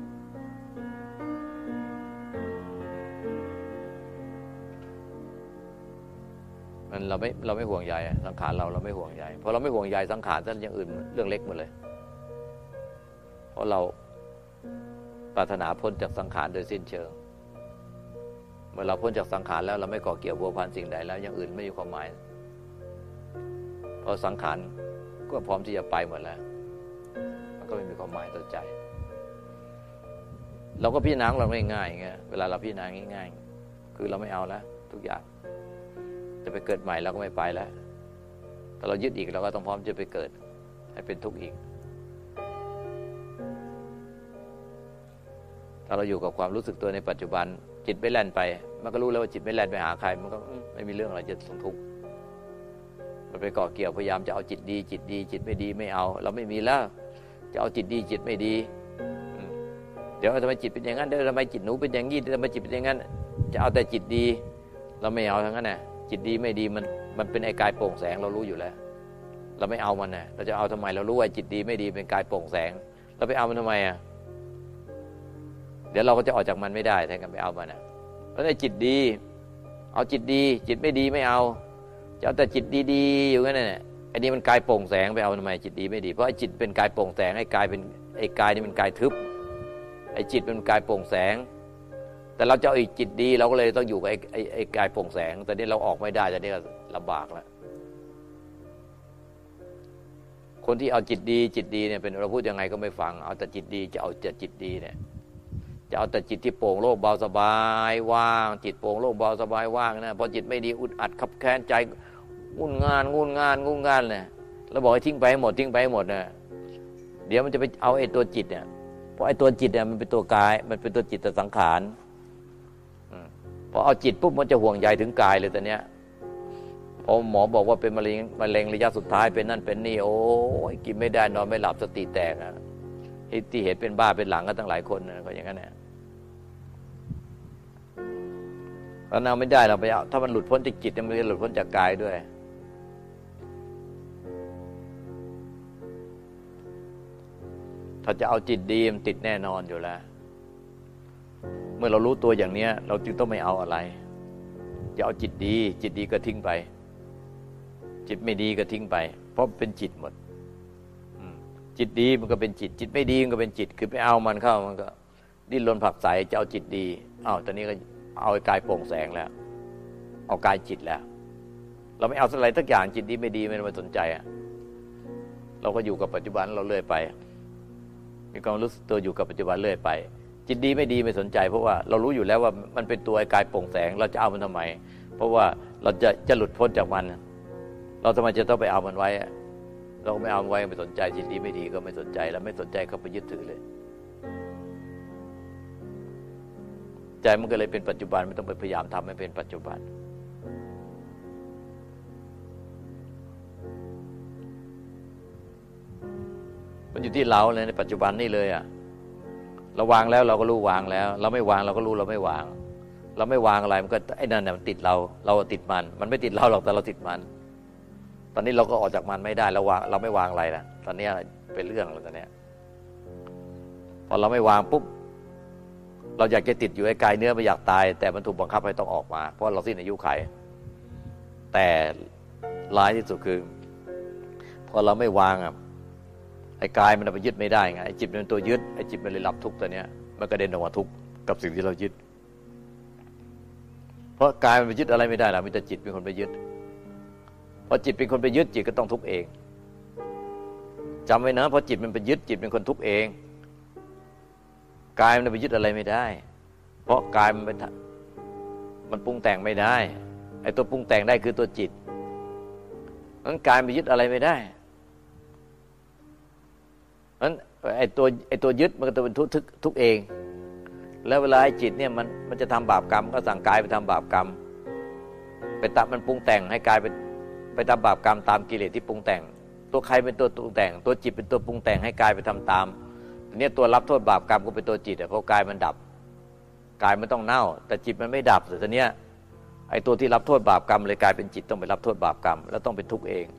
[SPEAKER 3] เราไม่ห่วงใยสังขารเราไม่ห่วงใยเพราะเราไม่ห่วงใยสังขารท่านอย่างอื่นเรื่องเล็กหมดเลยเพราะเราปรารถนาพ้นจากสังขารโดยสิ้นเชิงเมื่อเราพ้นจากสังขารแล้วเราไม่ก่อเกี่ยวพัวพันสิ่งใดแล้วอย่างอื่นไม่มีความหมายเพราะสังขารก็พร้อมที่จะไปหมดแล้วมันก็ไม่มีความหมายต่อใจเราก็พิจารณาเราง่ายๆไงเวลาเราพิจารณาง่ายๆคือเราไม่เอาแล้วทุกอย่างจะไปเกิดใหม่เราก็ไม่ไปแล้วถ้าเรายึดอีกเราก็ต้องพร้อมจะไปเกิดให้เป็นทุกข์อีกถ้าเราอยู่กับความรู้สึกตัวในปัจจุบันจิตไม่แล่นไปมันก็รู้แล้วว่าจิตไม่แล่นไปหาใครมันก็ไม่มีเรื่องอะไรจะทุกข์มันไปก่อเกี่ยวพยายามจะเอาจิตดีจิตไม่ดีไม่เอาเราไม่มีแล้วจะเอาจิตดีจิตไม่ดีเดี๋ยวทำไมจิตเป็นอย่างนั้นเดี๋ยวทำไมจิตหนูเป็นอย่างนี้ทำไมจิตเป็นอย่างนั้นจะเอาแต่จิตดีเราไม่เอาทั้งนั้นน่ะจิตดีไม่ดีมันเป็นไอ้กายโปร่งแสงเรารู้อยู่แล้วเราไม่เอามันน่ะเราจะเอาทำไมเรารู้ว่าจิตดีไม่ดีเป็นกายโปร่งแสงเราไปเอามันทำไมอ่ะเดี๋ยวเราก็จะออกจากมันไม่ได้แทนกันไปเอามันน่ะเพราะไอ้จิตดีเอาจิตดีจิตไม่ดีไม่เอาจะเอาแต่จิตดีๆอยู่งั้นน่ะอันนี้มันกายโปร่งแสงไปเอาทำไมจิตดีไม่ดีเพราะไอ้จิตเป็นกายโปร่งแสงไอ้กายเป็นไอ้กายนี่มันกายทึบไอ้จิตเป็นกายโปร่งแสงแต่เราจะเอาอีกจิตดีเราก็เลยต้องอยู่กับไอ้กายโปร่งแสงแต่นี่เราออกไม่ได้แต่นี่ก็ลำบากแล้วคนที่เอาจิตดีเนี่ยเป็นเราพูดยังไงก็ไม่ฟังเอาแต่จิตดีจะเอาแต่จิตดีเนี่ยจะเอาแต่จิตที่โปร่งโล่งเบาสบายว่างจิตโปร่งโล่งเบาสบายว่างนะพอจิตไม่ดีอุดอัดขับแค้นใจงุ่นง่านเนี่ยแล้วบอกให้ทิ้งไปให้หมดนะเดี๋ยวมันจะไปเอาไอ้ตัวจิตเนี่ยเพราะไอ้ตัวจิตเนี่ยมันเป็นตัวกายมันเป็นตัวจิตแต่สังขารพอเอาจิตปุ๊บมันจะห่วงใยถึงกายเลยตอนเนี้ยพอหมอบอกว่าเป็นมะเร็งระยะสุดท้ายเป็นนั่นเป็นนี่โอ้ยกินไม่ได้นอนไม่หลับสติแตกอ่ะที่เห็นเป็นบ้าเป็นหลังก็ตั้งหลายคนนะก็อย่างนั้นแหละเราเอาไม่ได้เราไปเอาถ้ามันหลุดพ้นจากจิตมันจะหลุดพ้นจากกายด้วยถ้าจะเอาจิตดีมันติดแน่นอนอยู่แล้วเมื่อเรารู้ตัวอย่างนี้เราจึงต้องไม่เอาอะไรอย่าเอาจิตดีก็ทิ้งไปจิตไม่ดีก็ทิ้งไปเพราะเป็นจิตหมดจิตดีมันก็เป็นจิตไม่ดีมันก็เป็นจิตคือไปเอามันเข้ามันก็ดิ้นรนผลักไสจะเอาจิตดีตอนนี้ก็เอากายโปร่งแสงแล้วเอากายจิตแล้วเราไม่เอาอะไรสักอย่างจิตดีไม่ดีไม่สนใจเราก็อยู่กับปัจจุบันเราเลื่อยไปมีความรู้สึกตัวอยู่กับปัจจุบันเรื่อยไปจิตดีไม่ดีไม่สนใจเพราะว่าเรารู้อยู่แล้วว่ามันเป็นตัวกายโปร่งแสงเราจะเอามันทำไมเพราะว่าเราจะหลุดพ้นจากมันเราทำไมจะต้องไปเอามันไว้เราไม่เอามันไว้ไม่สนใจจิตดีไม่ดีก็ไม่สนใจแล้วไม่สนใจก็ไปยึดถือเลยใจมันก็เลยเป็นปัจจุบันไม่ต้องไปพยายามทำให้เป็นปัจจุบันมันอยู่ที่เราเลยในปัจจุบันนี่เลยเราวางแล้วเราก็รู้วางแล้วเราไม่วางเราก็รู้เราไม่วางเราไม่วางอะไรมันก็ไอ้นั่นมันติดเราติดมันไม่ติดเราหรอกแต่เราติดมันตอนนี้เราก็ออกจากมันไม่ได้เราไม่วางอะไรนะตอนนี้เป็นเรื่องแล้วตอนนี้พอเราไม่วางปุ๊บเราอยากจะติดอยู่ไอ้กายเนื้อไม่อยากตายแต่มันถูกบังคับให้ต้องออกมาเพราะเราสิ้นอายุขัยแต่ร้ายที่สุดคือพอเราไม่วางไอ้กายมันไปยึดไม่ได้ไงไอ้จิตเป็นตัวยึดไอ้จิตมันเลยรับทุกข์ตัวเนี้ยมันกระเด็นออกมาทุกข์กับสิ่งที่เรายึดเพราะกายมันไปยึดอะไรไม่ได้หรอกมีแต่จิตเป็นคนไปยึดพอจิตเป็นคนไปยึดจิตก็ต้องทุกข์เองจำไว้นะพอจิตมันไปยึดจิตเป็นคนทุกข์เองกายมันไปยึดอะไรไม่ได้เพราะกายมันปรุงแต่งไม่ได้ไอ้ตัวปรุงแต่งได้คือตัวจิตงั้นกายมันยึดอะไรไม่ได้งั้นไอ้ตัวยึดมันก็ต้องเป็นทุกเองแล้วเวลาไอ้จิตเนี่ยมันจะทำบาปกรรมก็สั่งกายไปทำบาปกรรมไปตัดมันปรุงแต่งให้กายไปทำบาปกรรมตามกิเลสที่ปรุงแต่งตัวใครเป็นตัวปรุงแต่งตัวจิตเป็นตัวปรุงแต่งให้กายไปทำตามทีนี้ตัวรับโทษบาปกรรมก็เป็นตัวจิตเพราะกายมันดับกายมันต้องเน่าแต่จิตมันไม่ดับแต่ทีนี้ไอ้ตัวที่รับโทษบาปกรรมเลยกลายเป็นจิตต้องไปรับโทษบาปกรรมแล้วต้องเป็นทุกข์เอง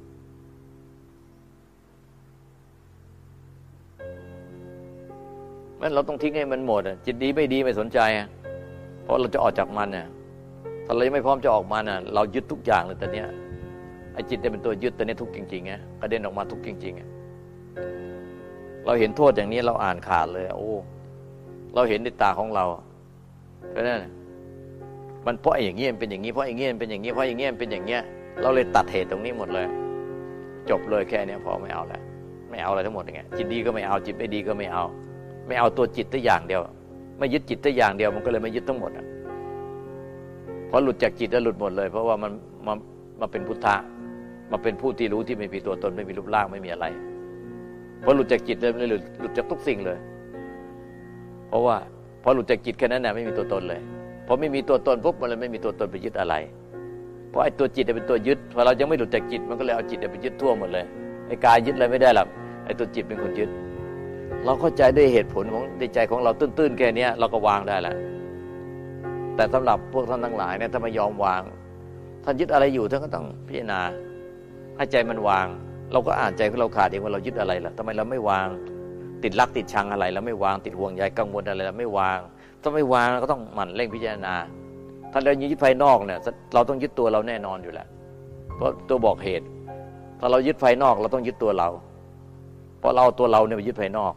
[SPEAKER 3] งั้นเราต้องทิ้งให้มันหมดจิตดีไม่ดีไม่สนใจเพราะเราจะออกจากมันถ้าเราไม่พร้อมจะออกมาเรายึดทุกอย่างเลยตอนนี้ไอ้จิตเนี่ยเป็นตัวยึดตอนนี้ทุกข์จริงๆกระเด็นออกมาทุกข์จริงๆเราเห็นโทษอย่างนี้เราอ่านขาดเลยโอ้เราเห็นในตาของเราเพราะนั้นมันเพราะอย่างนี้มันเป็นอย่างนี้เพราะอย่างนี้มันเป็นอย่างนี้เพราะอย่างนี้มันเป็นอย่างเงี้ยเราเลยตัดเหตุตรงนี้หมดเลยจบเลยแค่นี้พอไม่เอาแล้วไม่เอาอะไรทั้งหมดอย่างเงี้ยจิตดีก็ไม่เอาจิตไม่ดีก็ไม่เอาตัวจิตตัวอย่างเดียวไม่ยึดจิตตัวอย่างเดียวมันก็เลยไม่ยึดทั้งหมดพอหลุดจากจิตแล้วหลุดหมดเลยเพราะว่ามันเป็นพุทธะมาเป็นผู้ที่รู้ที่ไม่มีตัวตนไม่มีรูปร่างไม่มีอะไรพอหลุดจากจิตเลยมันหลุดจากทุกสิ่งเลยเพราะว่าพอหลุดจากจิตแค่นั้นไม่มีตัวตนเลยพอไม่มีตัวตนปุ๊บมันเลยไม่มีตัวตนไปยึดอะไรเพราะไอ้ตัวจิตเป็นตัวยึดพอเรายังไม่หลุดจากจิตมันก็เลยเอาจิตไปยึดทั่วหมดเลยไอ้กายยึดอะไรไม่ได้หรอกไอ้ตัวจิตเป็นคนยึดเราเข้าใจด้วยเหตุผลของในใจของเราตื้นๆแค่นี้เราก็วางได้แล้วแต่สำหรับพวกท่านทั้งหลายเนี่ยถ้าไม่ยอมวางท่านยึดอะไรอยู่ท่านก็ต้องพิจารณาให้ใจมันวางเราก็อ่านใจของเราขาดเองว่าเรายึดอะไรล่ะทำไมเราไม่วางติดรักติดชังอะไรเราไม่วางติดห่วงใยกังวลอะไรเราไม่วางถ้าไม่วางเราก็ต้องหมั่นเร่งพิจารณาถ้าเรายึดภายนอกเนี่ยเราต้องยึดตัวเราแน่นอนอยู่แล้วเพราะตัวบอกเหตุถ้าเรายึดภายนอกเราต้องยึดตัวเราเพราะเราตัวเราเนี่ยไปยึดภายนอก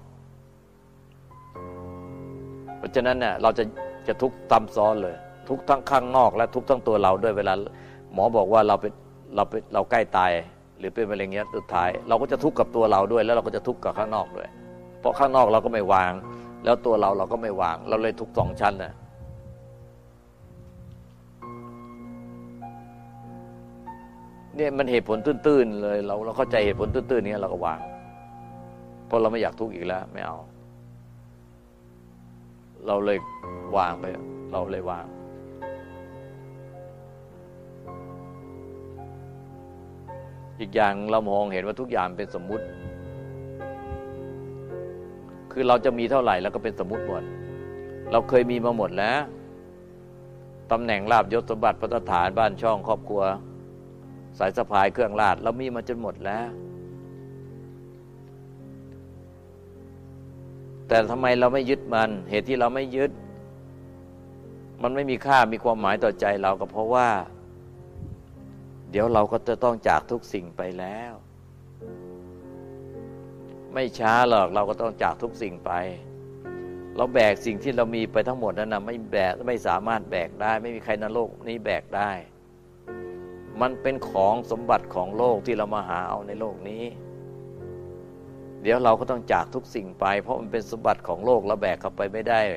[SPEAKER 3] เพราะฉะนั้นเนี่ยเราจะทุกข์ซ้ำซ้อนเลยทุกข์ทั้งข้างนอกและทุกข์ทั้งตัวเราด้วยเวลาหมอบอกว่าเราใกล้ตายหรือเป็นมะเร็งเนี้ยสุดท้ายเราก็จะทุกข์กับตัวเราด้วยแล้วเราก็จะทุกข์กับข้างนอกด้วยเพราะข้างนอกเราก็ไม่วางแล้วตัวเราก็ไม่วางเราเลยทุกข์2 ชั้นนะเนี่ยมันเหตุผลตื้นๆเลยเราเข้าใจเหตุผลตื้นๆนี้เราก็วางเพราะเราไม่อยากทุกข์อีกแล้วไม่เอาเราเลยวางไปเราเลยวางอีกอย่างเรามองเห็นว่าทุกอย่างเป็นสมมุติคือเราจะมีเท่าไหร่แล้วก็เป็นสมมุติหมดเราเคยมีมาหมดแล้วตำแหน่งลาภยศสมบัติภัตตาฐานบ้านช่องครอบครัวสายสะพายเครื่องราชเรามีมาจนหมดแล้วแต่ทำไมเราไม่ยึดมันเหตุที่เราไม่ยึดมันไม่มีค่ามีความหมายต่อใจเราก็เพราะว่าเดี๋ยวเราก็จะต้องจากทุกสิ่งไปแล้วไม่ช้าหรอกเราก็ต้องจากทุกสิ่งไปเราแบกสิ่งที่เรามีไปทั้งหมดนั้นนะไม่สามารถแบกได้ไม่มีใครในโลกนี้แบกได้มันเป็นของสมบัติของโลกที่เรามาหาเอาในโลกนี้เดี๋ยวเราก็ต้องจากทุกสิ่งไปเพราะมันเป็นสมบัติของโลกเราแบกเข้าไปไม่ได้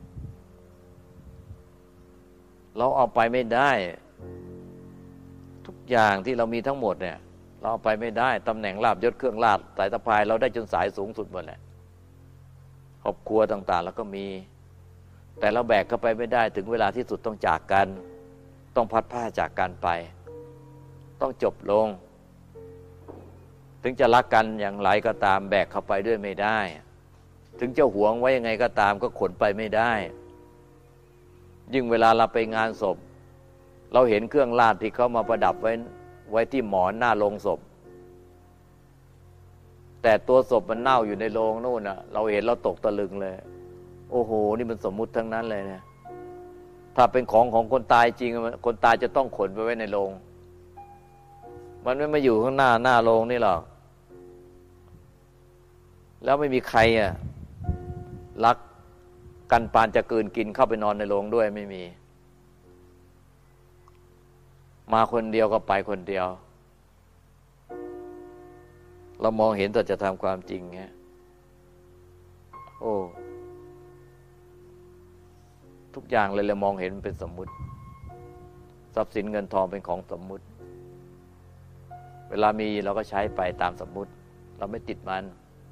[SPEAKER 3] เราเอาไปไม่ได้ทุกอย่างที่เรามีทั้งหมดเนี่ยเราเอาไปไม่ได้ตำแหน่งลาภยศเครื่องราชสายสะพายเราได้จนสายสูงสุดหมดแหละครอบครัวต่างๆแล้วก็มีแต่เราแบกเข้าไปไม่ได้ถึงเวลาที่สุดต้องจากกันต้องพัดผ้าจากกันไปต้องจบลงถึงจะรักกันอย่างไรก็ตามแบกเข้าไปด้วยไม่ได้ถึงจะหวงไว้ยังไงก็ตามก็ขนไปไม่ได้ยิ่งเวลาเราไปงานศพเราเห็นเครื่องราชที่เขามาประดับไว้ที่หมอนหน้าโลงศพแต่ตัวศพมันเน่าอยู่ในโลงนู่นน่ะเราเห็นเราตกตะลึงเลยโอ้โหนี่มันสมมุติทั้งนั้นเลยเนี่ยถ้าเป็นของคนตายจริงคนตายจะต้องขนไปไว้ในโลงมันไม่มาอยู่ข้างหน้าโลงนี่หรอกแล้วไม่มีใครรักกันปานจะกลืนกินเข้าไปนอนในโลงด้วยไม่มีมาคนเดียวก็ไปคนเดียวเรามองเห็นแต่จะทำความจริงไงโอ้ทุกอย่างเลยเรามองเห็นเป็นสมมุติทรัพย์สินเงินทองเป็นของสมมุติเวลามีเราก็ใช้ไปตามสมมุติเราไม่ติดมัน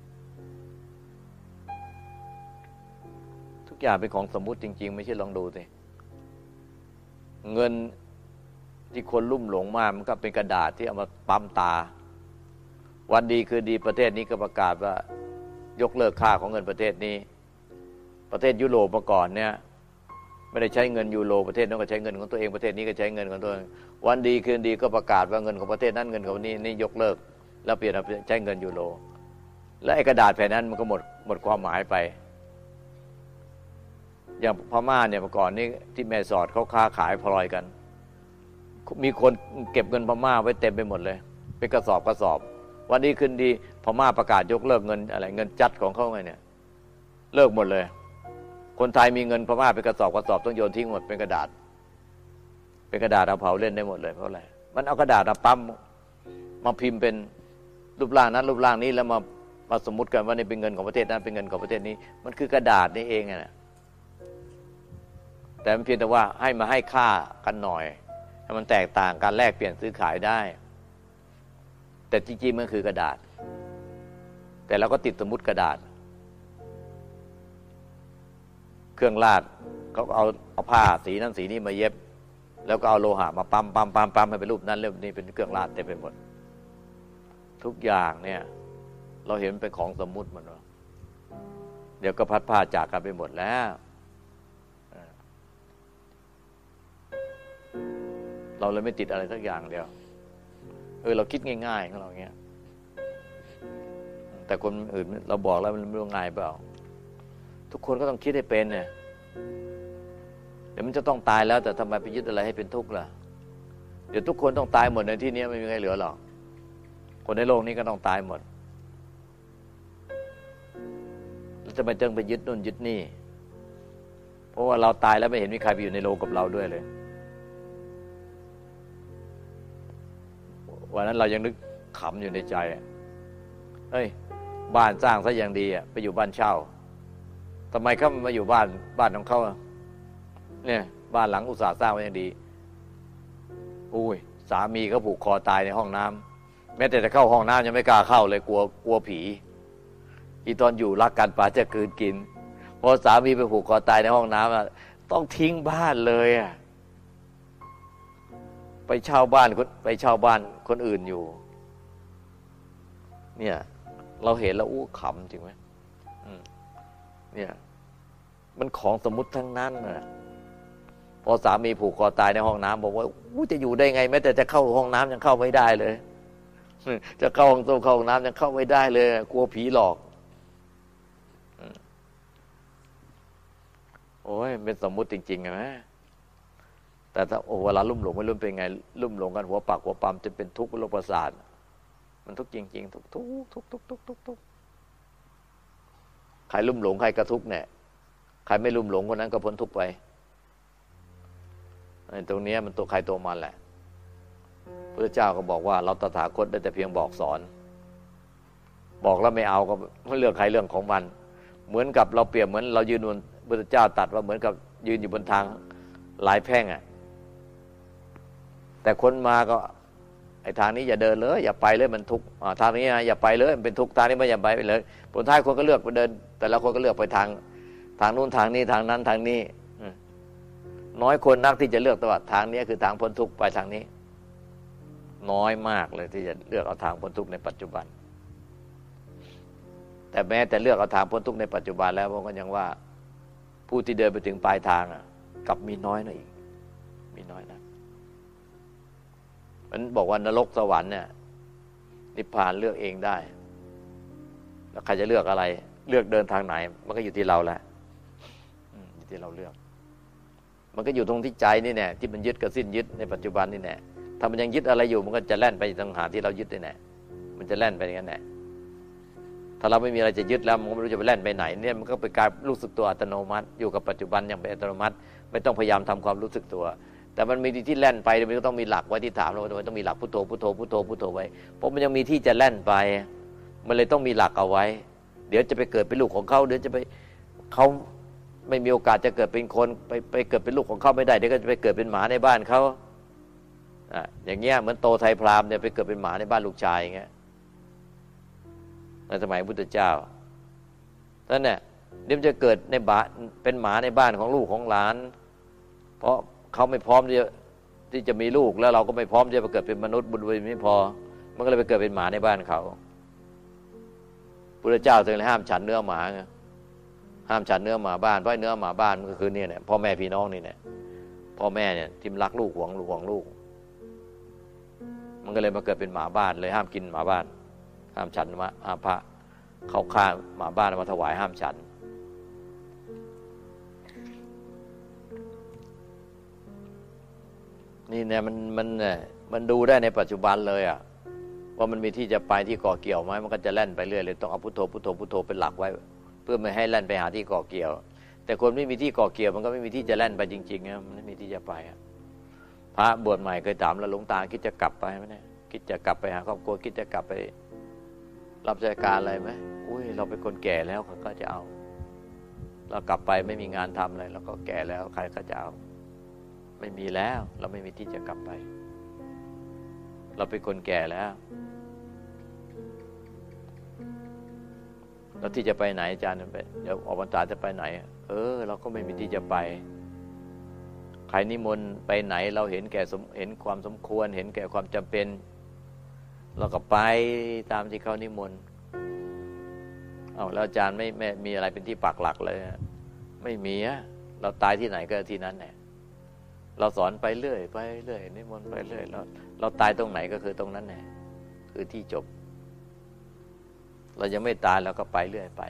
[SPEAKER 3] ทุกอย่างเป็นของสมมุติจริงๆไม่ใช่ลองดูสิเงินที่คนลุ่มหลงมากมันก็เป็นกระดาษที่เอามาปั๊มตาวันดีคือดีประเทศนี้ก็ประกาศว่ายกเลิกค่าของเงินประเทศนี้ประเทศยุโรปมาก่อนเนี่ยไม่ได้ใช้เงินยูโรประเทศนั้นก็ใช้เงินของตัวเองประเทศนี้ก็ใช้เงินของตัวเองวันดีคืนดีก็ประกาศว่าเงินของประเทศนั้นเงินของนี่ยกเลิกแล้วเปลี่ยนใช้เงินยูโรแล้วไอ้กระดาษแผ่นนั้นมันก็หมดความหมายไปอย่างพม่าเนี่ยเมื่อก่อนนี้ที่แม่สอดเขาค้าขายพลอยกันมีคนเก็บเงินพม่าไว้เต็มไปหมดเลยเป็นกระสอบวันนี้ขึ้นดีพม่าประกาศยกเลิกเงินอะไรเงินจัดของเขาไงเนี่ยเลิกหมดเลยคนไทยมีเงินพม่าเป็นกระสอบต้องโยนทิ้งหมดเป็นกระดาษเอาเผาเล่นได้หมดเลยเพราะอะไรมันเอากระดาษมาปั๊มมาพิมพ์เป็นรูปร่างนั้นรูปร่างนี้แล้วมาสมมุติกันว่านี่เป็นเงินของประเทศนั้นเป็นเงินของประเทศนี้มันคือกระดาษนี่เองนะแต่มันเพียงแต่ว่าให้ค่ากันหน่อยให้มันแตกต่างการแลกเปลี่ยนซื้อขายได้แต่จริงๆมันคือกระดาษแต่เราก็ติดสมมุติกระดาษเครื่องราชเขาเอาผ้าสีนั้นสีนี้มาเย็บแล้วก็เอาโลหะมาปั๊มให้เป็นรูปนั้นรูปนี้เป็นเครื่องราชเต็มไปหมดทุกอย่างเนี่ยเราเห็นเป็นของสมมุติหมดแล้วเดี๋ยวก็พัดผ้าจากกันไปหมดแล้วเราเลยไม่ติดอะไรสักอย่างเดียวเราคิดง่ายๆของเราเงี้ยแต่คนอื่นเราบอกแล้วมันไม่รู้ง่ายเปล่าทุกคนก็ต้องคิดให้เป็นเนี่ยเดี๋ยวมันจะต้องตายแล้วแต่ทำไมไปยึดอะไรให้เป็นทุกข์ล่ะเดี๋ยวทุกคนต้องตายหมดในที่นี้ไม่มีใครเหลือหรอกคนในโลกนี้ก็ต้องตายหมดแล้วจะไปจึงไปยึดนู่นยึดนี่เพราะว่าเราตายแล้วไม่เห็นมีใครไปอยู่ในโลกกับเราด้วยเลยวันนั้นเรายังนึกขำอยู่ในใจเฮ้ยบ้านสร้างซะอย่างดีไปอยู่บ้านเช่าทำไมเขามาอยู่บ้านของเขาเนี่ยบ้านหลังอุตสาห์สร้างไว้อย่างดีอุ้ยสามีเขาผูกคอตายในห้องน้ำแม้แต่จะเข้าห้องน้ำยังไม่กล้าเข้าเลยกลัวผีอีตอนอยู่รักกันป่าจะกืนกินพอสามีไปผูกคอตายในห้องน้ำต้องทิ้งบ้านเลยไปเช่าบ้านคนอื่นอยู่เนี่ยเราเห็นแล้วขำจริงไหมเนี่ยมันของสมมุติทั้งนั้นนะพอสามีผูกคอตายในห้องน้ำบอกว่าจะอยู่ได้ไงแม้แต่จะเข้าห้องน้ำยังเข้าไม่ได้เลยจะเข้าห้องส้วมเข้าห้องน้ำยังเข้าไม่ได้เลยกลัวผีหลอกโอ้ยเป็นสมมุติจริงๆนะแต่ถ้าเวลาลุ่มหลงไม่รู้เป็นไงลุ่มหลงกันหัวปากหัวปั๊มจะเป็นทุกข์โรคประสาทมันทุกข์จริงๆทุกใครลุ่มหลงใครกระทุกเนี่ยใครไม่ลุ่มหลงคนนั้นก็พ้นทุกข์ไปตรงนี้มันตัวใครตัวมันแหละพระเจ้าก็บอกว่าเราตถาคตได้แต่เพียงบอกสอนบอกแล้วไม่เอาก็เรื่องใครเรื่องของมันเหมือนกับเราเปรียบเหมือนเรายืนบนพระเจ้าตรัสว่าเหมือนกับยืนอยู่บนทางหลายแพร่งแต่คนมาก็ไอ้ทางนี้อย่าเดินเลยอย่าไปเลยมันทุกข์ทางนี้นะอย่าไปเลยมันเป็นทุกข์ทางนี้ไม่อย่าไปเลยผลท้ายคนก็เลือกไปเดินแต่ละคนก็เลือกไปทางนู้นทางนี้ทางนั้นทางนี้น้อยคนนักที่จะเลือกแต่ว่าทางนี้คือทางพ้นทุกข์ไปทางนี้น้อยมากเลยที่จะเลือกเอาทางพ้นทุกข์ในปัจจุบันแต่แม้แต่เลือกเอาทางพ้นทุกข์ในปัจจุบันแล้วผมก็ยังว่าผู้ที่เดินไปถึงปลายทางกลับมีน้อยนะอีกมีน้อยนะมันบอกว่านรกสวรรค์เนี่ยนิพพานเลือกเองได้แล้วใครจะเลือกอะไรเลือกเดินทางไหนมันก็อยู่ที่เราแหละอยู่ที่เราเลือกมันก็อยู่ตรงที่ใจนี่แน่ที่มันยึดกับสิ้นยึดในปัจจุบันนี่แน่ถ้ามันยังยึดอะไรอยู่มันก็จะแล่นไปทางหาที่เรายึดนี่แน่มันจะแล่นไปอย่างนั้นแน่ถ้าเราไม่มีอะไรจะยึดแล้วมันก็ไม่รู้จะไปแล่นไปไหนเนี่ยมันก็เป็นการรู้สึกตัวอัตโนมัติอยู่กับปัจจุบันอย่างเป็นอัตโนมัติไม่ต้องพยายามทำความรู้สึกตัวแต่มันมีที่แล่นไปมันก็ต้องมีหลักไว้ที่ถามเราว่าต้องมีหลักพุทโธพุทโธพุทโธพุทโธไว้เพราะมันยังมีที่จะแล่นไปมันเลยต้องมีหลักเอาไว้เดี๋ยวจะไปเกิดเป็นลูกของเขาเดี๋ยวจะไปเขาไม่มีโอกาสจะเกิดเป็นคนไปเกิดเป็นลูกของเขาไม่ได้เดี๋ยวก็จะไปเกิดเป็นหมาในบ้านเขาอย่างเงี้ยเหมือนโตไทยพราหมณ์เนี่ยไปเกิดเป็นหมาในบ้านลูกชายอย่างเงี้ยในสมัยพุทธเจ้านั่นเนี่ยเดี๋ยวจะเกิดในเป็นหมาในบ้านของลูกของหลานเพราะเขาไม่พร้อมที่จะมีลูกแล้วเราก็ไม่พร้อมที่จะไปเกิดเป็นมนุษย์บุญบารมีไม่พอมันก็เลยไปเกิดเป็นหมาในบ้านเขาพุทธเจ้าถึงห้ามฉันเนื้อหมาห้ามฉันเนื้อหมาบ้านเพราะเนื้อหมาบ้านมันก็คือเนี่ยพ่อแม่พี่น้องนี่เนี่ยพ่อแม่เนี่ยที่รักลูกหวงลูกมันก็เลยมาเกิดเป็นหมาบ้านเลยห้ามกินหมาบ้านห้ามฉันห้ามพระเขาฆ่าหมาบ้านมาถวายห้ามฉันนี่เนี่ยมันดูได้ในปัจจุบันเลยว่ามันมีที่จะไปที่ก่อเกี่ยวไหมมันก็จะแล่นไปเรื่อยเลยต้องเอาพุทโธพุทโธพุทโธเป็นหลักไว้เพื่อไม่ให้แล่นไปหาที่ก่อเกี่ยวแต่คนไม่มีที่ก่อเกี่ยวมันก็ไม่มีที่จะแล่นไปจริงๆนะมันไม่มีที่จะไปพระบวชใหม่เคยถามแล้วหลวงตาคิดจะกลับไปไหมเนี่ยคิดจะกลับไปหาครอบครัวคิดจะกลับไปรับราชการอะไรไหมอุ้ยเราเป็นคนแก่แล้วเขาก็จะเอาเรากลับไปไม่มีงานทำอะไรเราก็แก่แล้วใครก็จะเอาไม่มีแล้วเราไม่มีที่จะกลับไปเราเป็นคนแก่แล้วแล้วที่จะไปไหนอาจารย์เดี๋ยวออกพรรษาจะไปไหนเราก็ไม่มีที่จะไปใครนิมนต์ไปไหนเราเห็นความสมควรเห็นแก่ความจำเป็นเราก็ไปตามที่เขานิมนต์แล้วอาจารย์ไม่มีอะไรเป็นที่ปักหลักเลยไม่มีเราตายที่ไหนก็ที่นั้นแหละเราสอนไปเรื่อยนิมนต์ไปเรื่อยเราตายตรงไหนก็คือตรงนั้นแหละคือที่จบเรายังไม่ตายเราก็ไปเรื่อยไป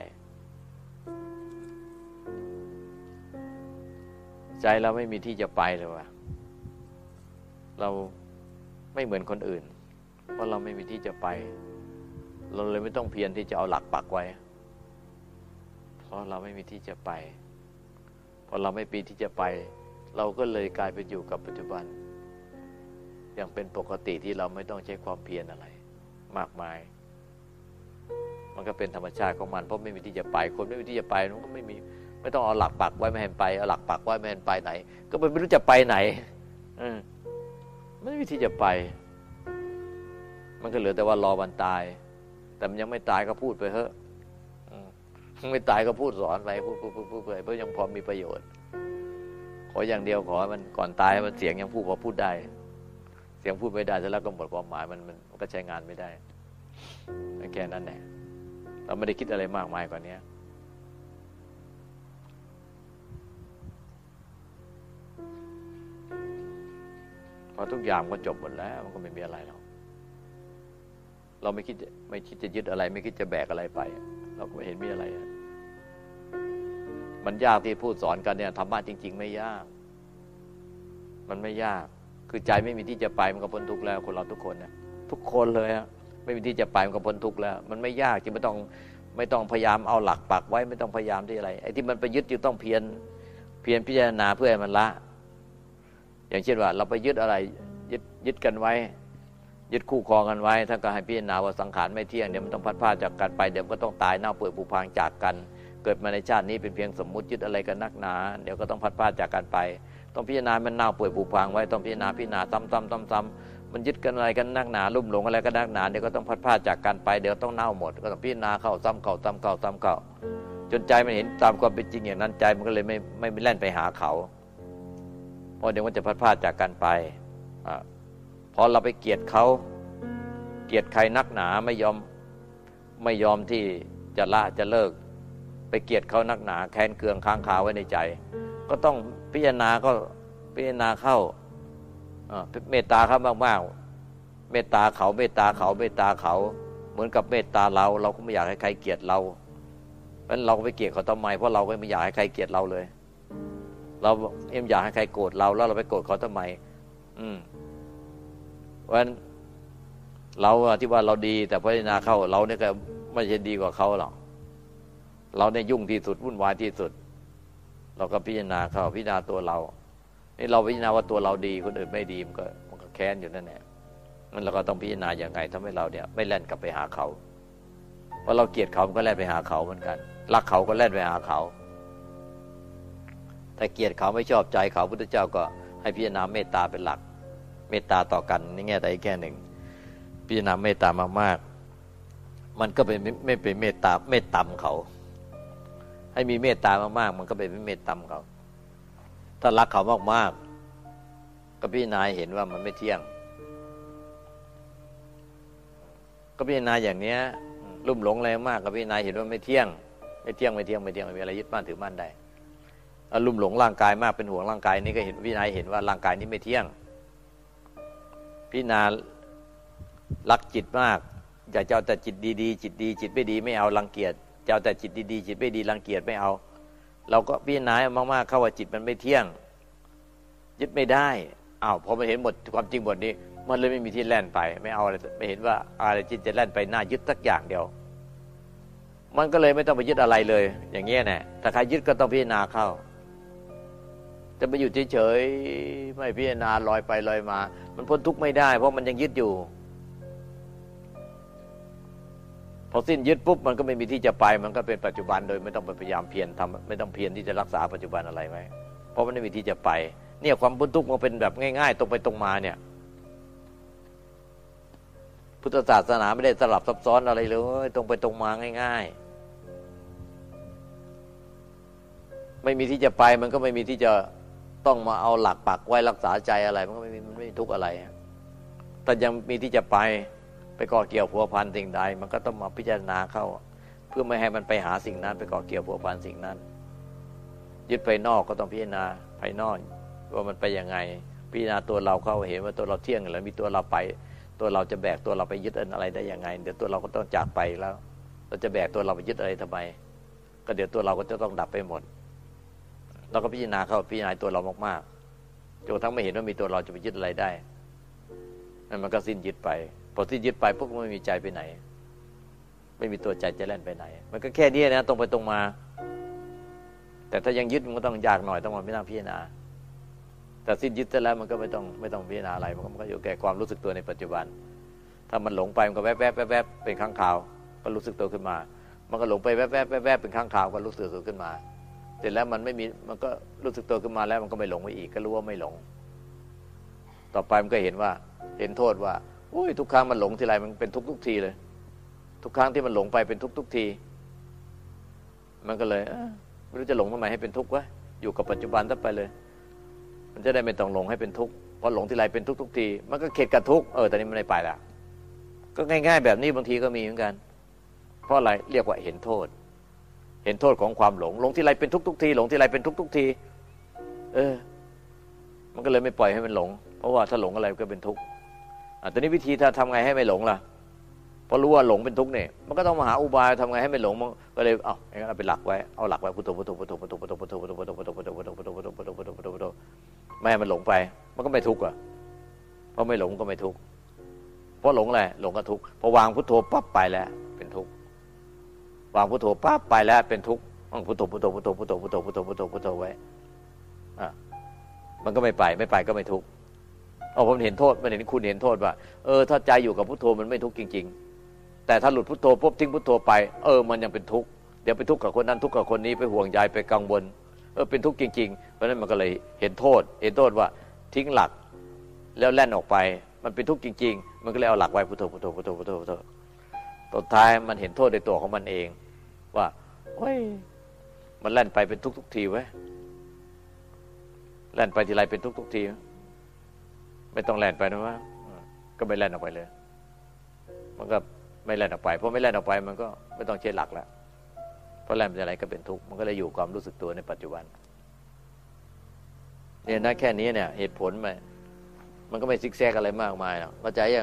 [SPEAKER 3] ใจเราไม่มีที่จะไปเลยว่ะเราไม่เหมือนคนอื่นเพราะเราไม่มีที่จะไปเราเลยไม่ต้องเพียรที่จะเอาหลักปักไว้เพราะเราไม่มีที่จะไปพอเราไม่มีที่จะไปเราก็เลยกลายเป็นอยู่กับปัจจุบันอย่างเป็นปกติที่เราไม่ต้องใช้ความเพียรอะไรมากมายมันก็เป็นธรรมชาติของมันเพราะไม่มีที่จะไปคนไม่มีที่จะไปมันก็ไม่ต้องเอาหลักปักไว้ไม่ให้ไปเอาหลักปักไว้ไม่ให้ไปไหนก็ไม่รู้จะไปไหนไม่มีที่จะไปมันก็เหลือแต่ว่ารอวันตายแต่มันยังไม่ตายก็พูดไปเถอะไม่ตายก็พูดสอนไปพูดไปเพราะยังพอมีประโยชน์ขออย่างเดียวขอมันก่อนตายมันเสียงยังพอพูดได้เสียงพูดไม่ได้แล้วก็หมดความหมายมันก็ใช้งานไม่ได้แค่นั้นแหละเราไม่ได้คิดอะไรมากมายกว่านี้พอทุกอย่างก็จบหมดแล้วมันก็ไม่มีอะไรแล้วเราไม่คิดจะยึดอะไรไม่คิดจะแบกอะไรไปเราก็ไม่เห็นมีอะไรมันยากที่พูดสอนกันเนี่ยธรรมะจริงๆไม่ยากมันไม่ยากคือใจไม่มีที่จะไปมันก็พ้นทุกข์แล้วคนเราทุกคนเนี่ยทุกคนเลยอะไม่มีที่จะไปมันก็พ้นทุกข์แล้วมันไม่ยากจริงไม่ต้องพยายามเอาหลักปักไว้ไม่ต้องพยายามที่อะไรไอ้ที่มันไปยึดอยู่ต้องเพียรพิจารณาเพื่อให้มันละอย่างเช่นว่าเราไปยึดอะไรยึดกันไว้ยึดคู่ครองกันไว้ถ้าก็ให้พิจารณาว่าสังขารไม่เที่ยงเดี๋ยวมันต้องพัดพรากจากกันไปเดี๋ยวก็ต้องตายเน่าเปื่อยผุพังจากกันเกิดมาในชาตินี้เป็นเพียงสมมุติยึดอะไรกันนักหนาเดี๋ยวก็ต้องพัดพรากจากกันไปต้องพิจารณามันเน่าเปื่อยผุพังไว้ต้องพิจารณาซ้ำมันยึดกันอะไรกันนักหนาลุ่มหลงอะไรกันนักหนาเดี๋ยวก็ต้องพัดพรากจากกันไปเดี๋ยวต้องเน่าหมดก็ต้องพิจารณาเข้าซ้ำเข้าจนใจมันเห็นตามความเป็นจริงอย่างนั้นใจมันก็เลยไม่แล่นไปหาเขาเพราะเดี๋ยวมันจะพัดพรากจากกันไปพอเราไปเกลียดเขาเกลียดใครนักหนาไม่ยอมที่จะละจะเลิกไปเกลียดเขานักหนาแค้นเคืองค้างคาไว้ในใจก็ต้องพิจารณาเข้าเมตตาเขามากๆเมตตาเขาเหมือนกับเมตตาเราก็ไม่อยากให้ใครเกลียดเราเพราะฉะนั้นเราก็ไปเกลียดเขาทำไมเพราะเราก็ไม่อยากให้ใครเกลียดเราเลยเราอยากให้ใครโกรธเราแล้วเราไปโกรธเขาทำไมเพราะฉะนั้นเราที่ว่าเราดีแต่พิจารณาเข้าเราเนี่ยก็ไม่ใช่ดีกว่าเขาหรอกเราเนี่ยยุ่งที่สุดวุ่นวายที่สุดเราก็พิจารณาเข้าพิจารณาตัวเรานี่เราพิจารณาว่าตัวเราดีคนอื่นไม่ดีมันก็แค้นอยู่นั่นแหละมันเราก็ต้องพิจารณาอย่างไงทำให้เราเนี่ยไม่แล่นกลับไปหาเขาเพราะเราเกลียดเขามันก็แล่นไปหาเขาเหมือนกันรักเขาก็แล่นไปหาเขาแต่เกลียดเขาไม่ชอบใจเขาพุทธเจ้าก็ให้พิจารณาเมตตาเป็นหลักเมตตาต่อกันนี่แง่ใดแง่หนึ่งพิจารณาเมตตามากๆมันก็เป็นไม่เป็นเมตตาเขาให้มีเมตตามากๆมันก็เป็นเมตตาเขาถ้ารักเขามากๆก็พิจารณาเห็นว่ามันไม่เที่ยงก็พิจารณาอย่างเนี้ยลุ่มหลงอะไรมากก็พิจารณาเห็นว่าไม่เที่ยงไม่มีอะไรยึดมั่นถือมั่นได้ลุ่มหลงร่างกายมากเป็นห่วงร่างกายนี้ก็เห็นพิจารณาเห็นว่าร่างกายนี้ไม่เที่ยงพิจารณารักจิตมากอยากจะเอาแต่จิตดีๆจิตดีจิตไม่ดีไม่เอารังเกียจจะเอาแต่จิตดีๆจิตไม่ดีรังเกียจไม่เอาเราก็พิจารณามากๆเข้าว่าจิตมันไม่เที่ยงยึดไม่ได้พอมาเห็นหมดความจริงหมดนี้มันเลยไม่มีที่แล่นไปไม่เอาอะไรไม่เห็นว่าอะไรจิตจะแล่นไปหน้ายึดสักอย่างเดียวมันก็เลยไม่ต้องไปยึดอะไรเลยอย่างเงี้ยแน่ถ้าใครยึดก็ต้องพิจารณาเข้าจะไปอยู่เฉยๆไม่พิจารณาลอยไปลอยมามันพ้นทุกข์ไม่ได้เพราะมันยังยึดอยู่พอสิ้นยึดปุ๊บมันก็ไม่มีที่จะไปมันก็เป็นปัจจุบันโดยไม่ต้องไปพยายามเพียรทำไม่ต้องเพียรที่จะรักษาปัจจุบันอะไรไว้เพราะมันไม่มีที่จะไปเนี่ยความพ้นทุกข์มันเป็นแบบง่ายๆตรงไปตรงมาเนี่ยพุทธศาสนาไม่ได้สลับซับซ้อนอะไรเลยตรงไปตรงมาง่ายๆไม่มีที่จะไปมันก็ไม่มีที่จะต้องมาเอาหลักปักไว้รักษาใจอะไรมันก็ไม่มีทุกข์อะไรแต่ยังมีที่จะไปก่อเกี่ยวผัวพันสิ่งใดมันก็ต้องมาพิจารณาเข้าเพื่อไม่ให้มันไปหาสิ่งนั้นไปก่อเกี่ยวผัวพันสิ่งนั้นยึดภายนอกก็ต้องพิจารณาภายนอกว่ามันไปยังไงพิจารณาตัวเราเข้าเห็นว่าตัวเราเที่ยงแล้วมีตัวเราไปตัวเราจะแบกตัวเราไปยึดอะไรได้ยังไงเดี๋ยวตัวเราก็ต้องจากไปแล้วเราจะแบกตัวเราไปยึดอะไรทำไมก็เดี๋ยวตัวเราก็จะต้องดับไปหมดเราก็พิจารณาเข้าพิจารณาตัวเรามากๆจนทั้งไม่เห็นว่ามีตัวเราจะไปยึดอะไรได้นั่นมันก็สิ้นยึดไปพอที่ยึดไปพวกมันไม่มีใจไปไหนไม่มีตัวใจจะแล่นไปไหนมันก็แค่นี้นะตรงไปตรงมาแต่ถ้ายังยึดมันก็ต้องยากหน่อยต้องมาพิจารณาแต่สิ้นยึดแล้วมันก็ไม่ต้องพิจารณาอะไรมันก็อยู่แก่ความรู้สึกตัวในปัจจุบันถ้ามันหลงไปมันก็แวบแวบแวบแวบเป็นครั้งคราวก็รู้สึกตัวขึ้นมามันก็หลงไปแวบแวบแวบแวบเป็นครั้งคราวก็รู้สึกตัวขึ้นมาเสร็จแล้วมันไม่มีมันก็รู้สึกตัวขึ้นมาแล้วมันก็ไม่หลงไปอีกก็รู้ว่าไม่หลงต่อไปมันก็เห็นว่าเห็นโทษว่าอุ้ยทุกครั้งมันหลงทีไรมันเป็นทุกทีเลยทุกครั้งที่มันหลงไปเป็นทุกทีมันก็เลยไม่รู้จะหลงทำไมให้เป็นทุกข์วะอยู่กับปัจจุบันซะไปเลยมันจะได้ไม่ต้องหลงให้เป็นทุกข์พอหลงทีไรเป็นทุกทีมันก็เข็ดกับทุกข์ตอนนี้มันไม่ไปละก็ง่ายๆแบบนี้บางทีก็มีเหมือนกันเพราะอะไรเรียกว่าเห็นโทษเห็นโทษของความหลงหลงทีไรเป็นทุกทีหลงทีไรเป็นทุกทีมันก็เลยไม่ปล่อยให้มันหลงเพราะว่าถ้าหลงอะไรก็เป็นทุกข์ตอนนี้วิธีถ้าทำไงให้ไม่หลงล่ะพอรู้ว่าหลงเป็นทุกข์เนี่ยมันก็ต้องมาหาอุบายทำไงให้ไม่หลงมันก็เลยอย่างนั้นเอาเป็นหลักไว้เอาหลักไว้พุทโธพุทโธพุทโธพุทโธพุทโธพุทโธพุทโธพุทโธพุทโธพุทโธพุทโธพุทโธพุทโธพุทโธพุทโธพุทโธพุทโธไม่ให้มันหลงไปมันก็ไม่ทุกข์อ่ะเพราะไม่หลงก็ไม่ทุกข์เพราะหลงอะไรหลงก็ทุกข์พอวางพุทโธปั๊บไปแล้วเป็นทุกข์วางพุทโธปั๊บไปแล้วเป็นทุกข์พุทโธพุทโธพุทโธพุทโธพุทโธพุทโธพุทโธพุทโธไว้มันก็ไม่ไปก็ไม่ทุกข์ผมเห็นโทษมันเห็นคุณเห็นโทษว่าถ้าใจอยู่กับพุทโธมันไม่ทุกข์จริงๆแต่ถ้าหลุดพุทโธปุ๊บทิ้งพุทโธไปมันยังเป็นทุกข์เดี๋ยวไปทุกข์กับคนนั้นทุกข์กับคนนี้ไปห่วงใยไปกังวลเป็นทุกข์จริงๆเพราะฉะนั้นมันก็เลยเห็นโทษว่าทิ้งหลักแล้วแล่นออกไปมันเป็นทุกข์จริงๆมันก็เลยเอาหลักไว้พุทโธพุทโธพุทโธพุทโธพุทโธสุดท้ายมันเห็นโทษในตัวของมันเองว่ามันแล่นไปเป็นทุกทีเว้ยแล่นไปทีไรเป็นทุกทีไม่ต้องแล่นไปนะว่าก็ไม่แล่นออกไปเลยมันก็ไม่แล่นออกไปเพราะไม่แล่นออกไปมันก็ไม่ต้องใช้หลักแล้วเพราะแล่นไปอะไรก็เป็นทุกข์มันก็เลยอยู่ความรู้สึกตัวในปัจจุบันเนี่ยนะแค่นี้เนี่ยเหตุผลมันก็ไม่ซิกแซกอะไรมากมายหรอกเข้าใจยัง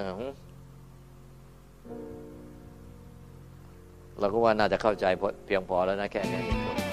[SPEAKER 3] เราก็ว่าน่าจะเข้าใจเพียงพอแล้วนะแค่นี้เหตุผล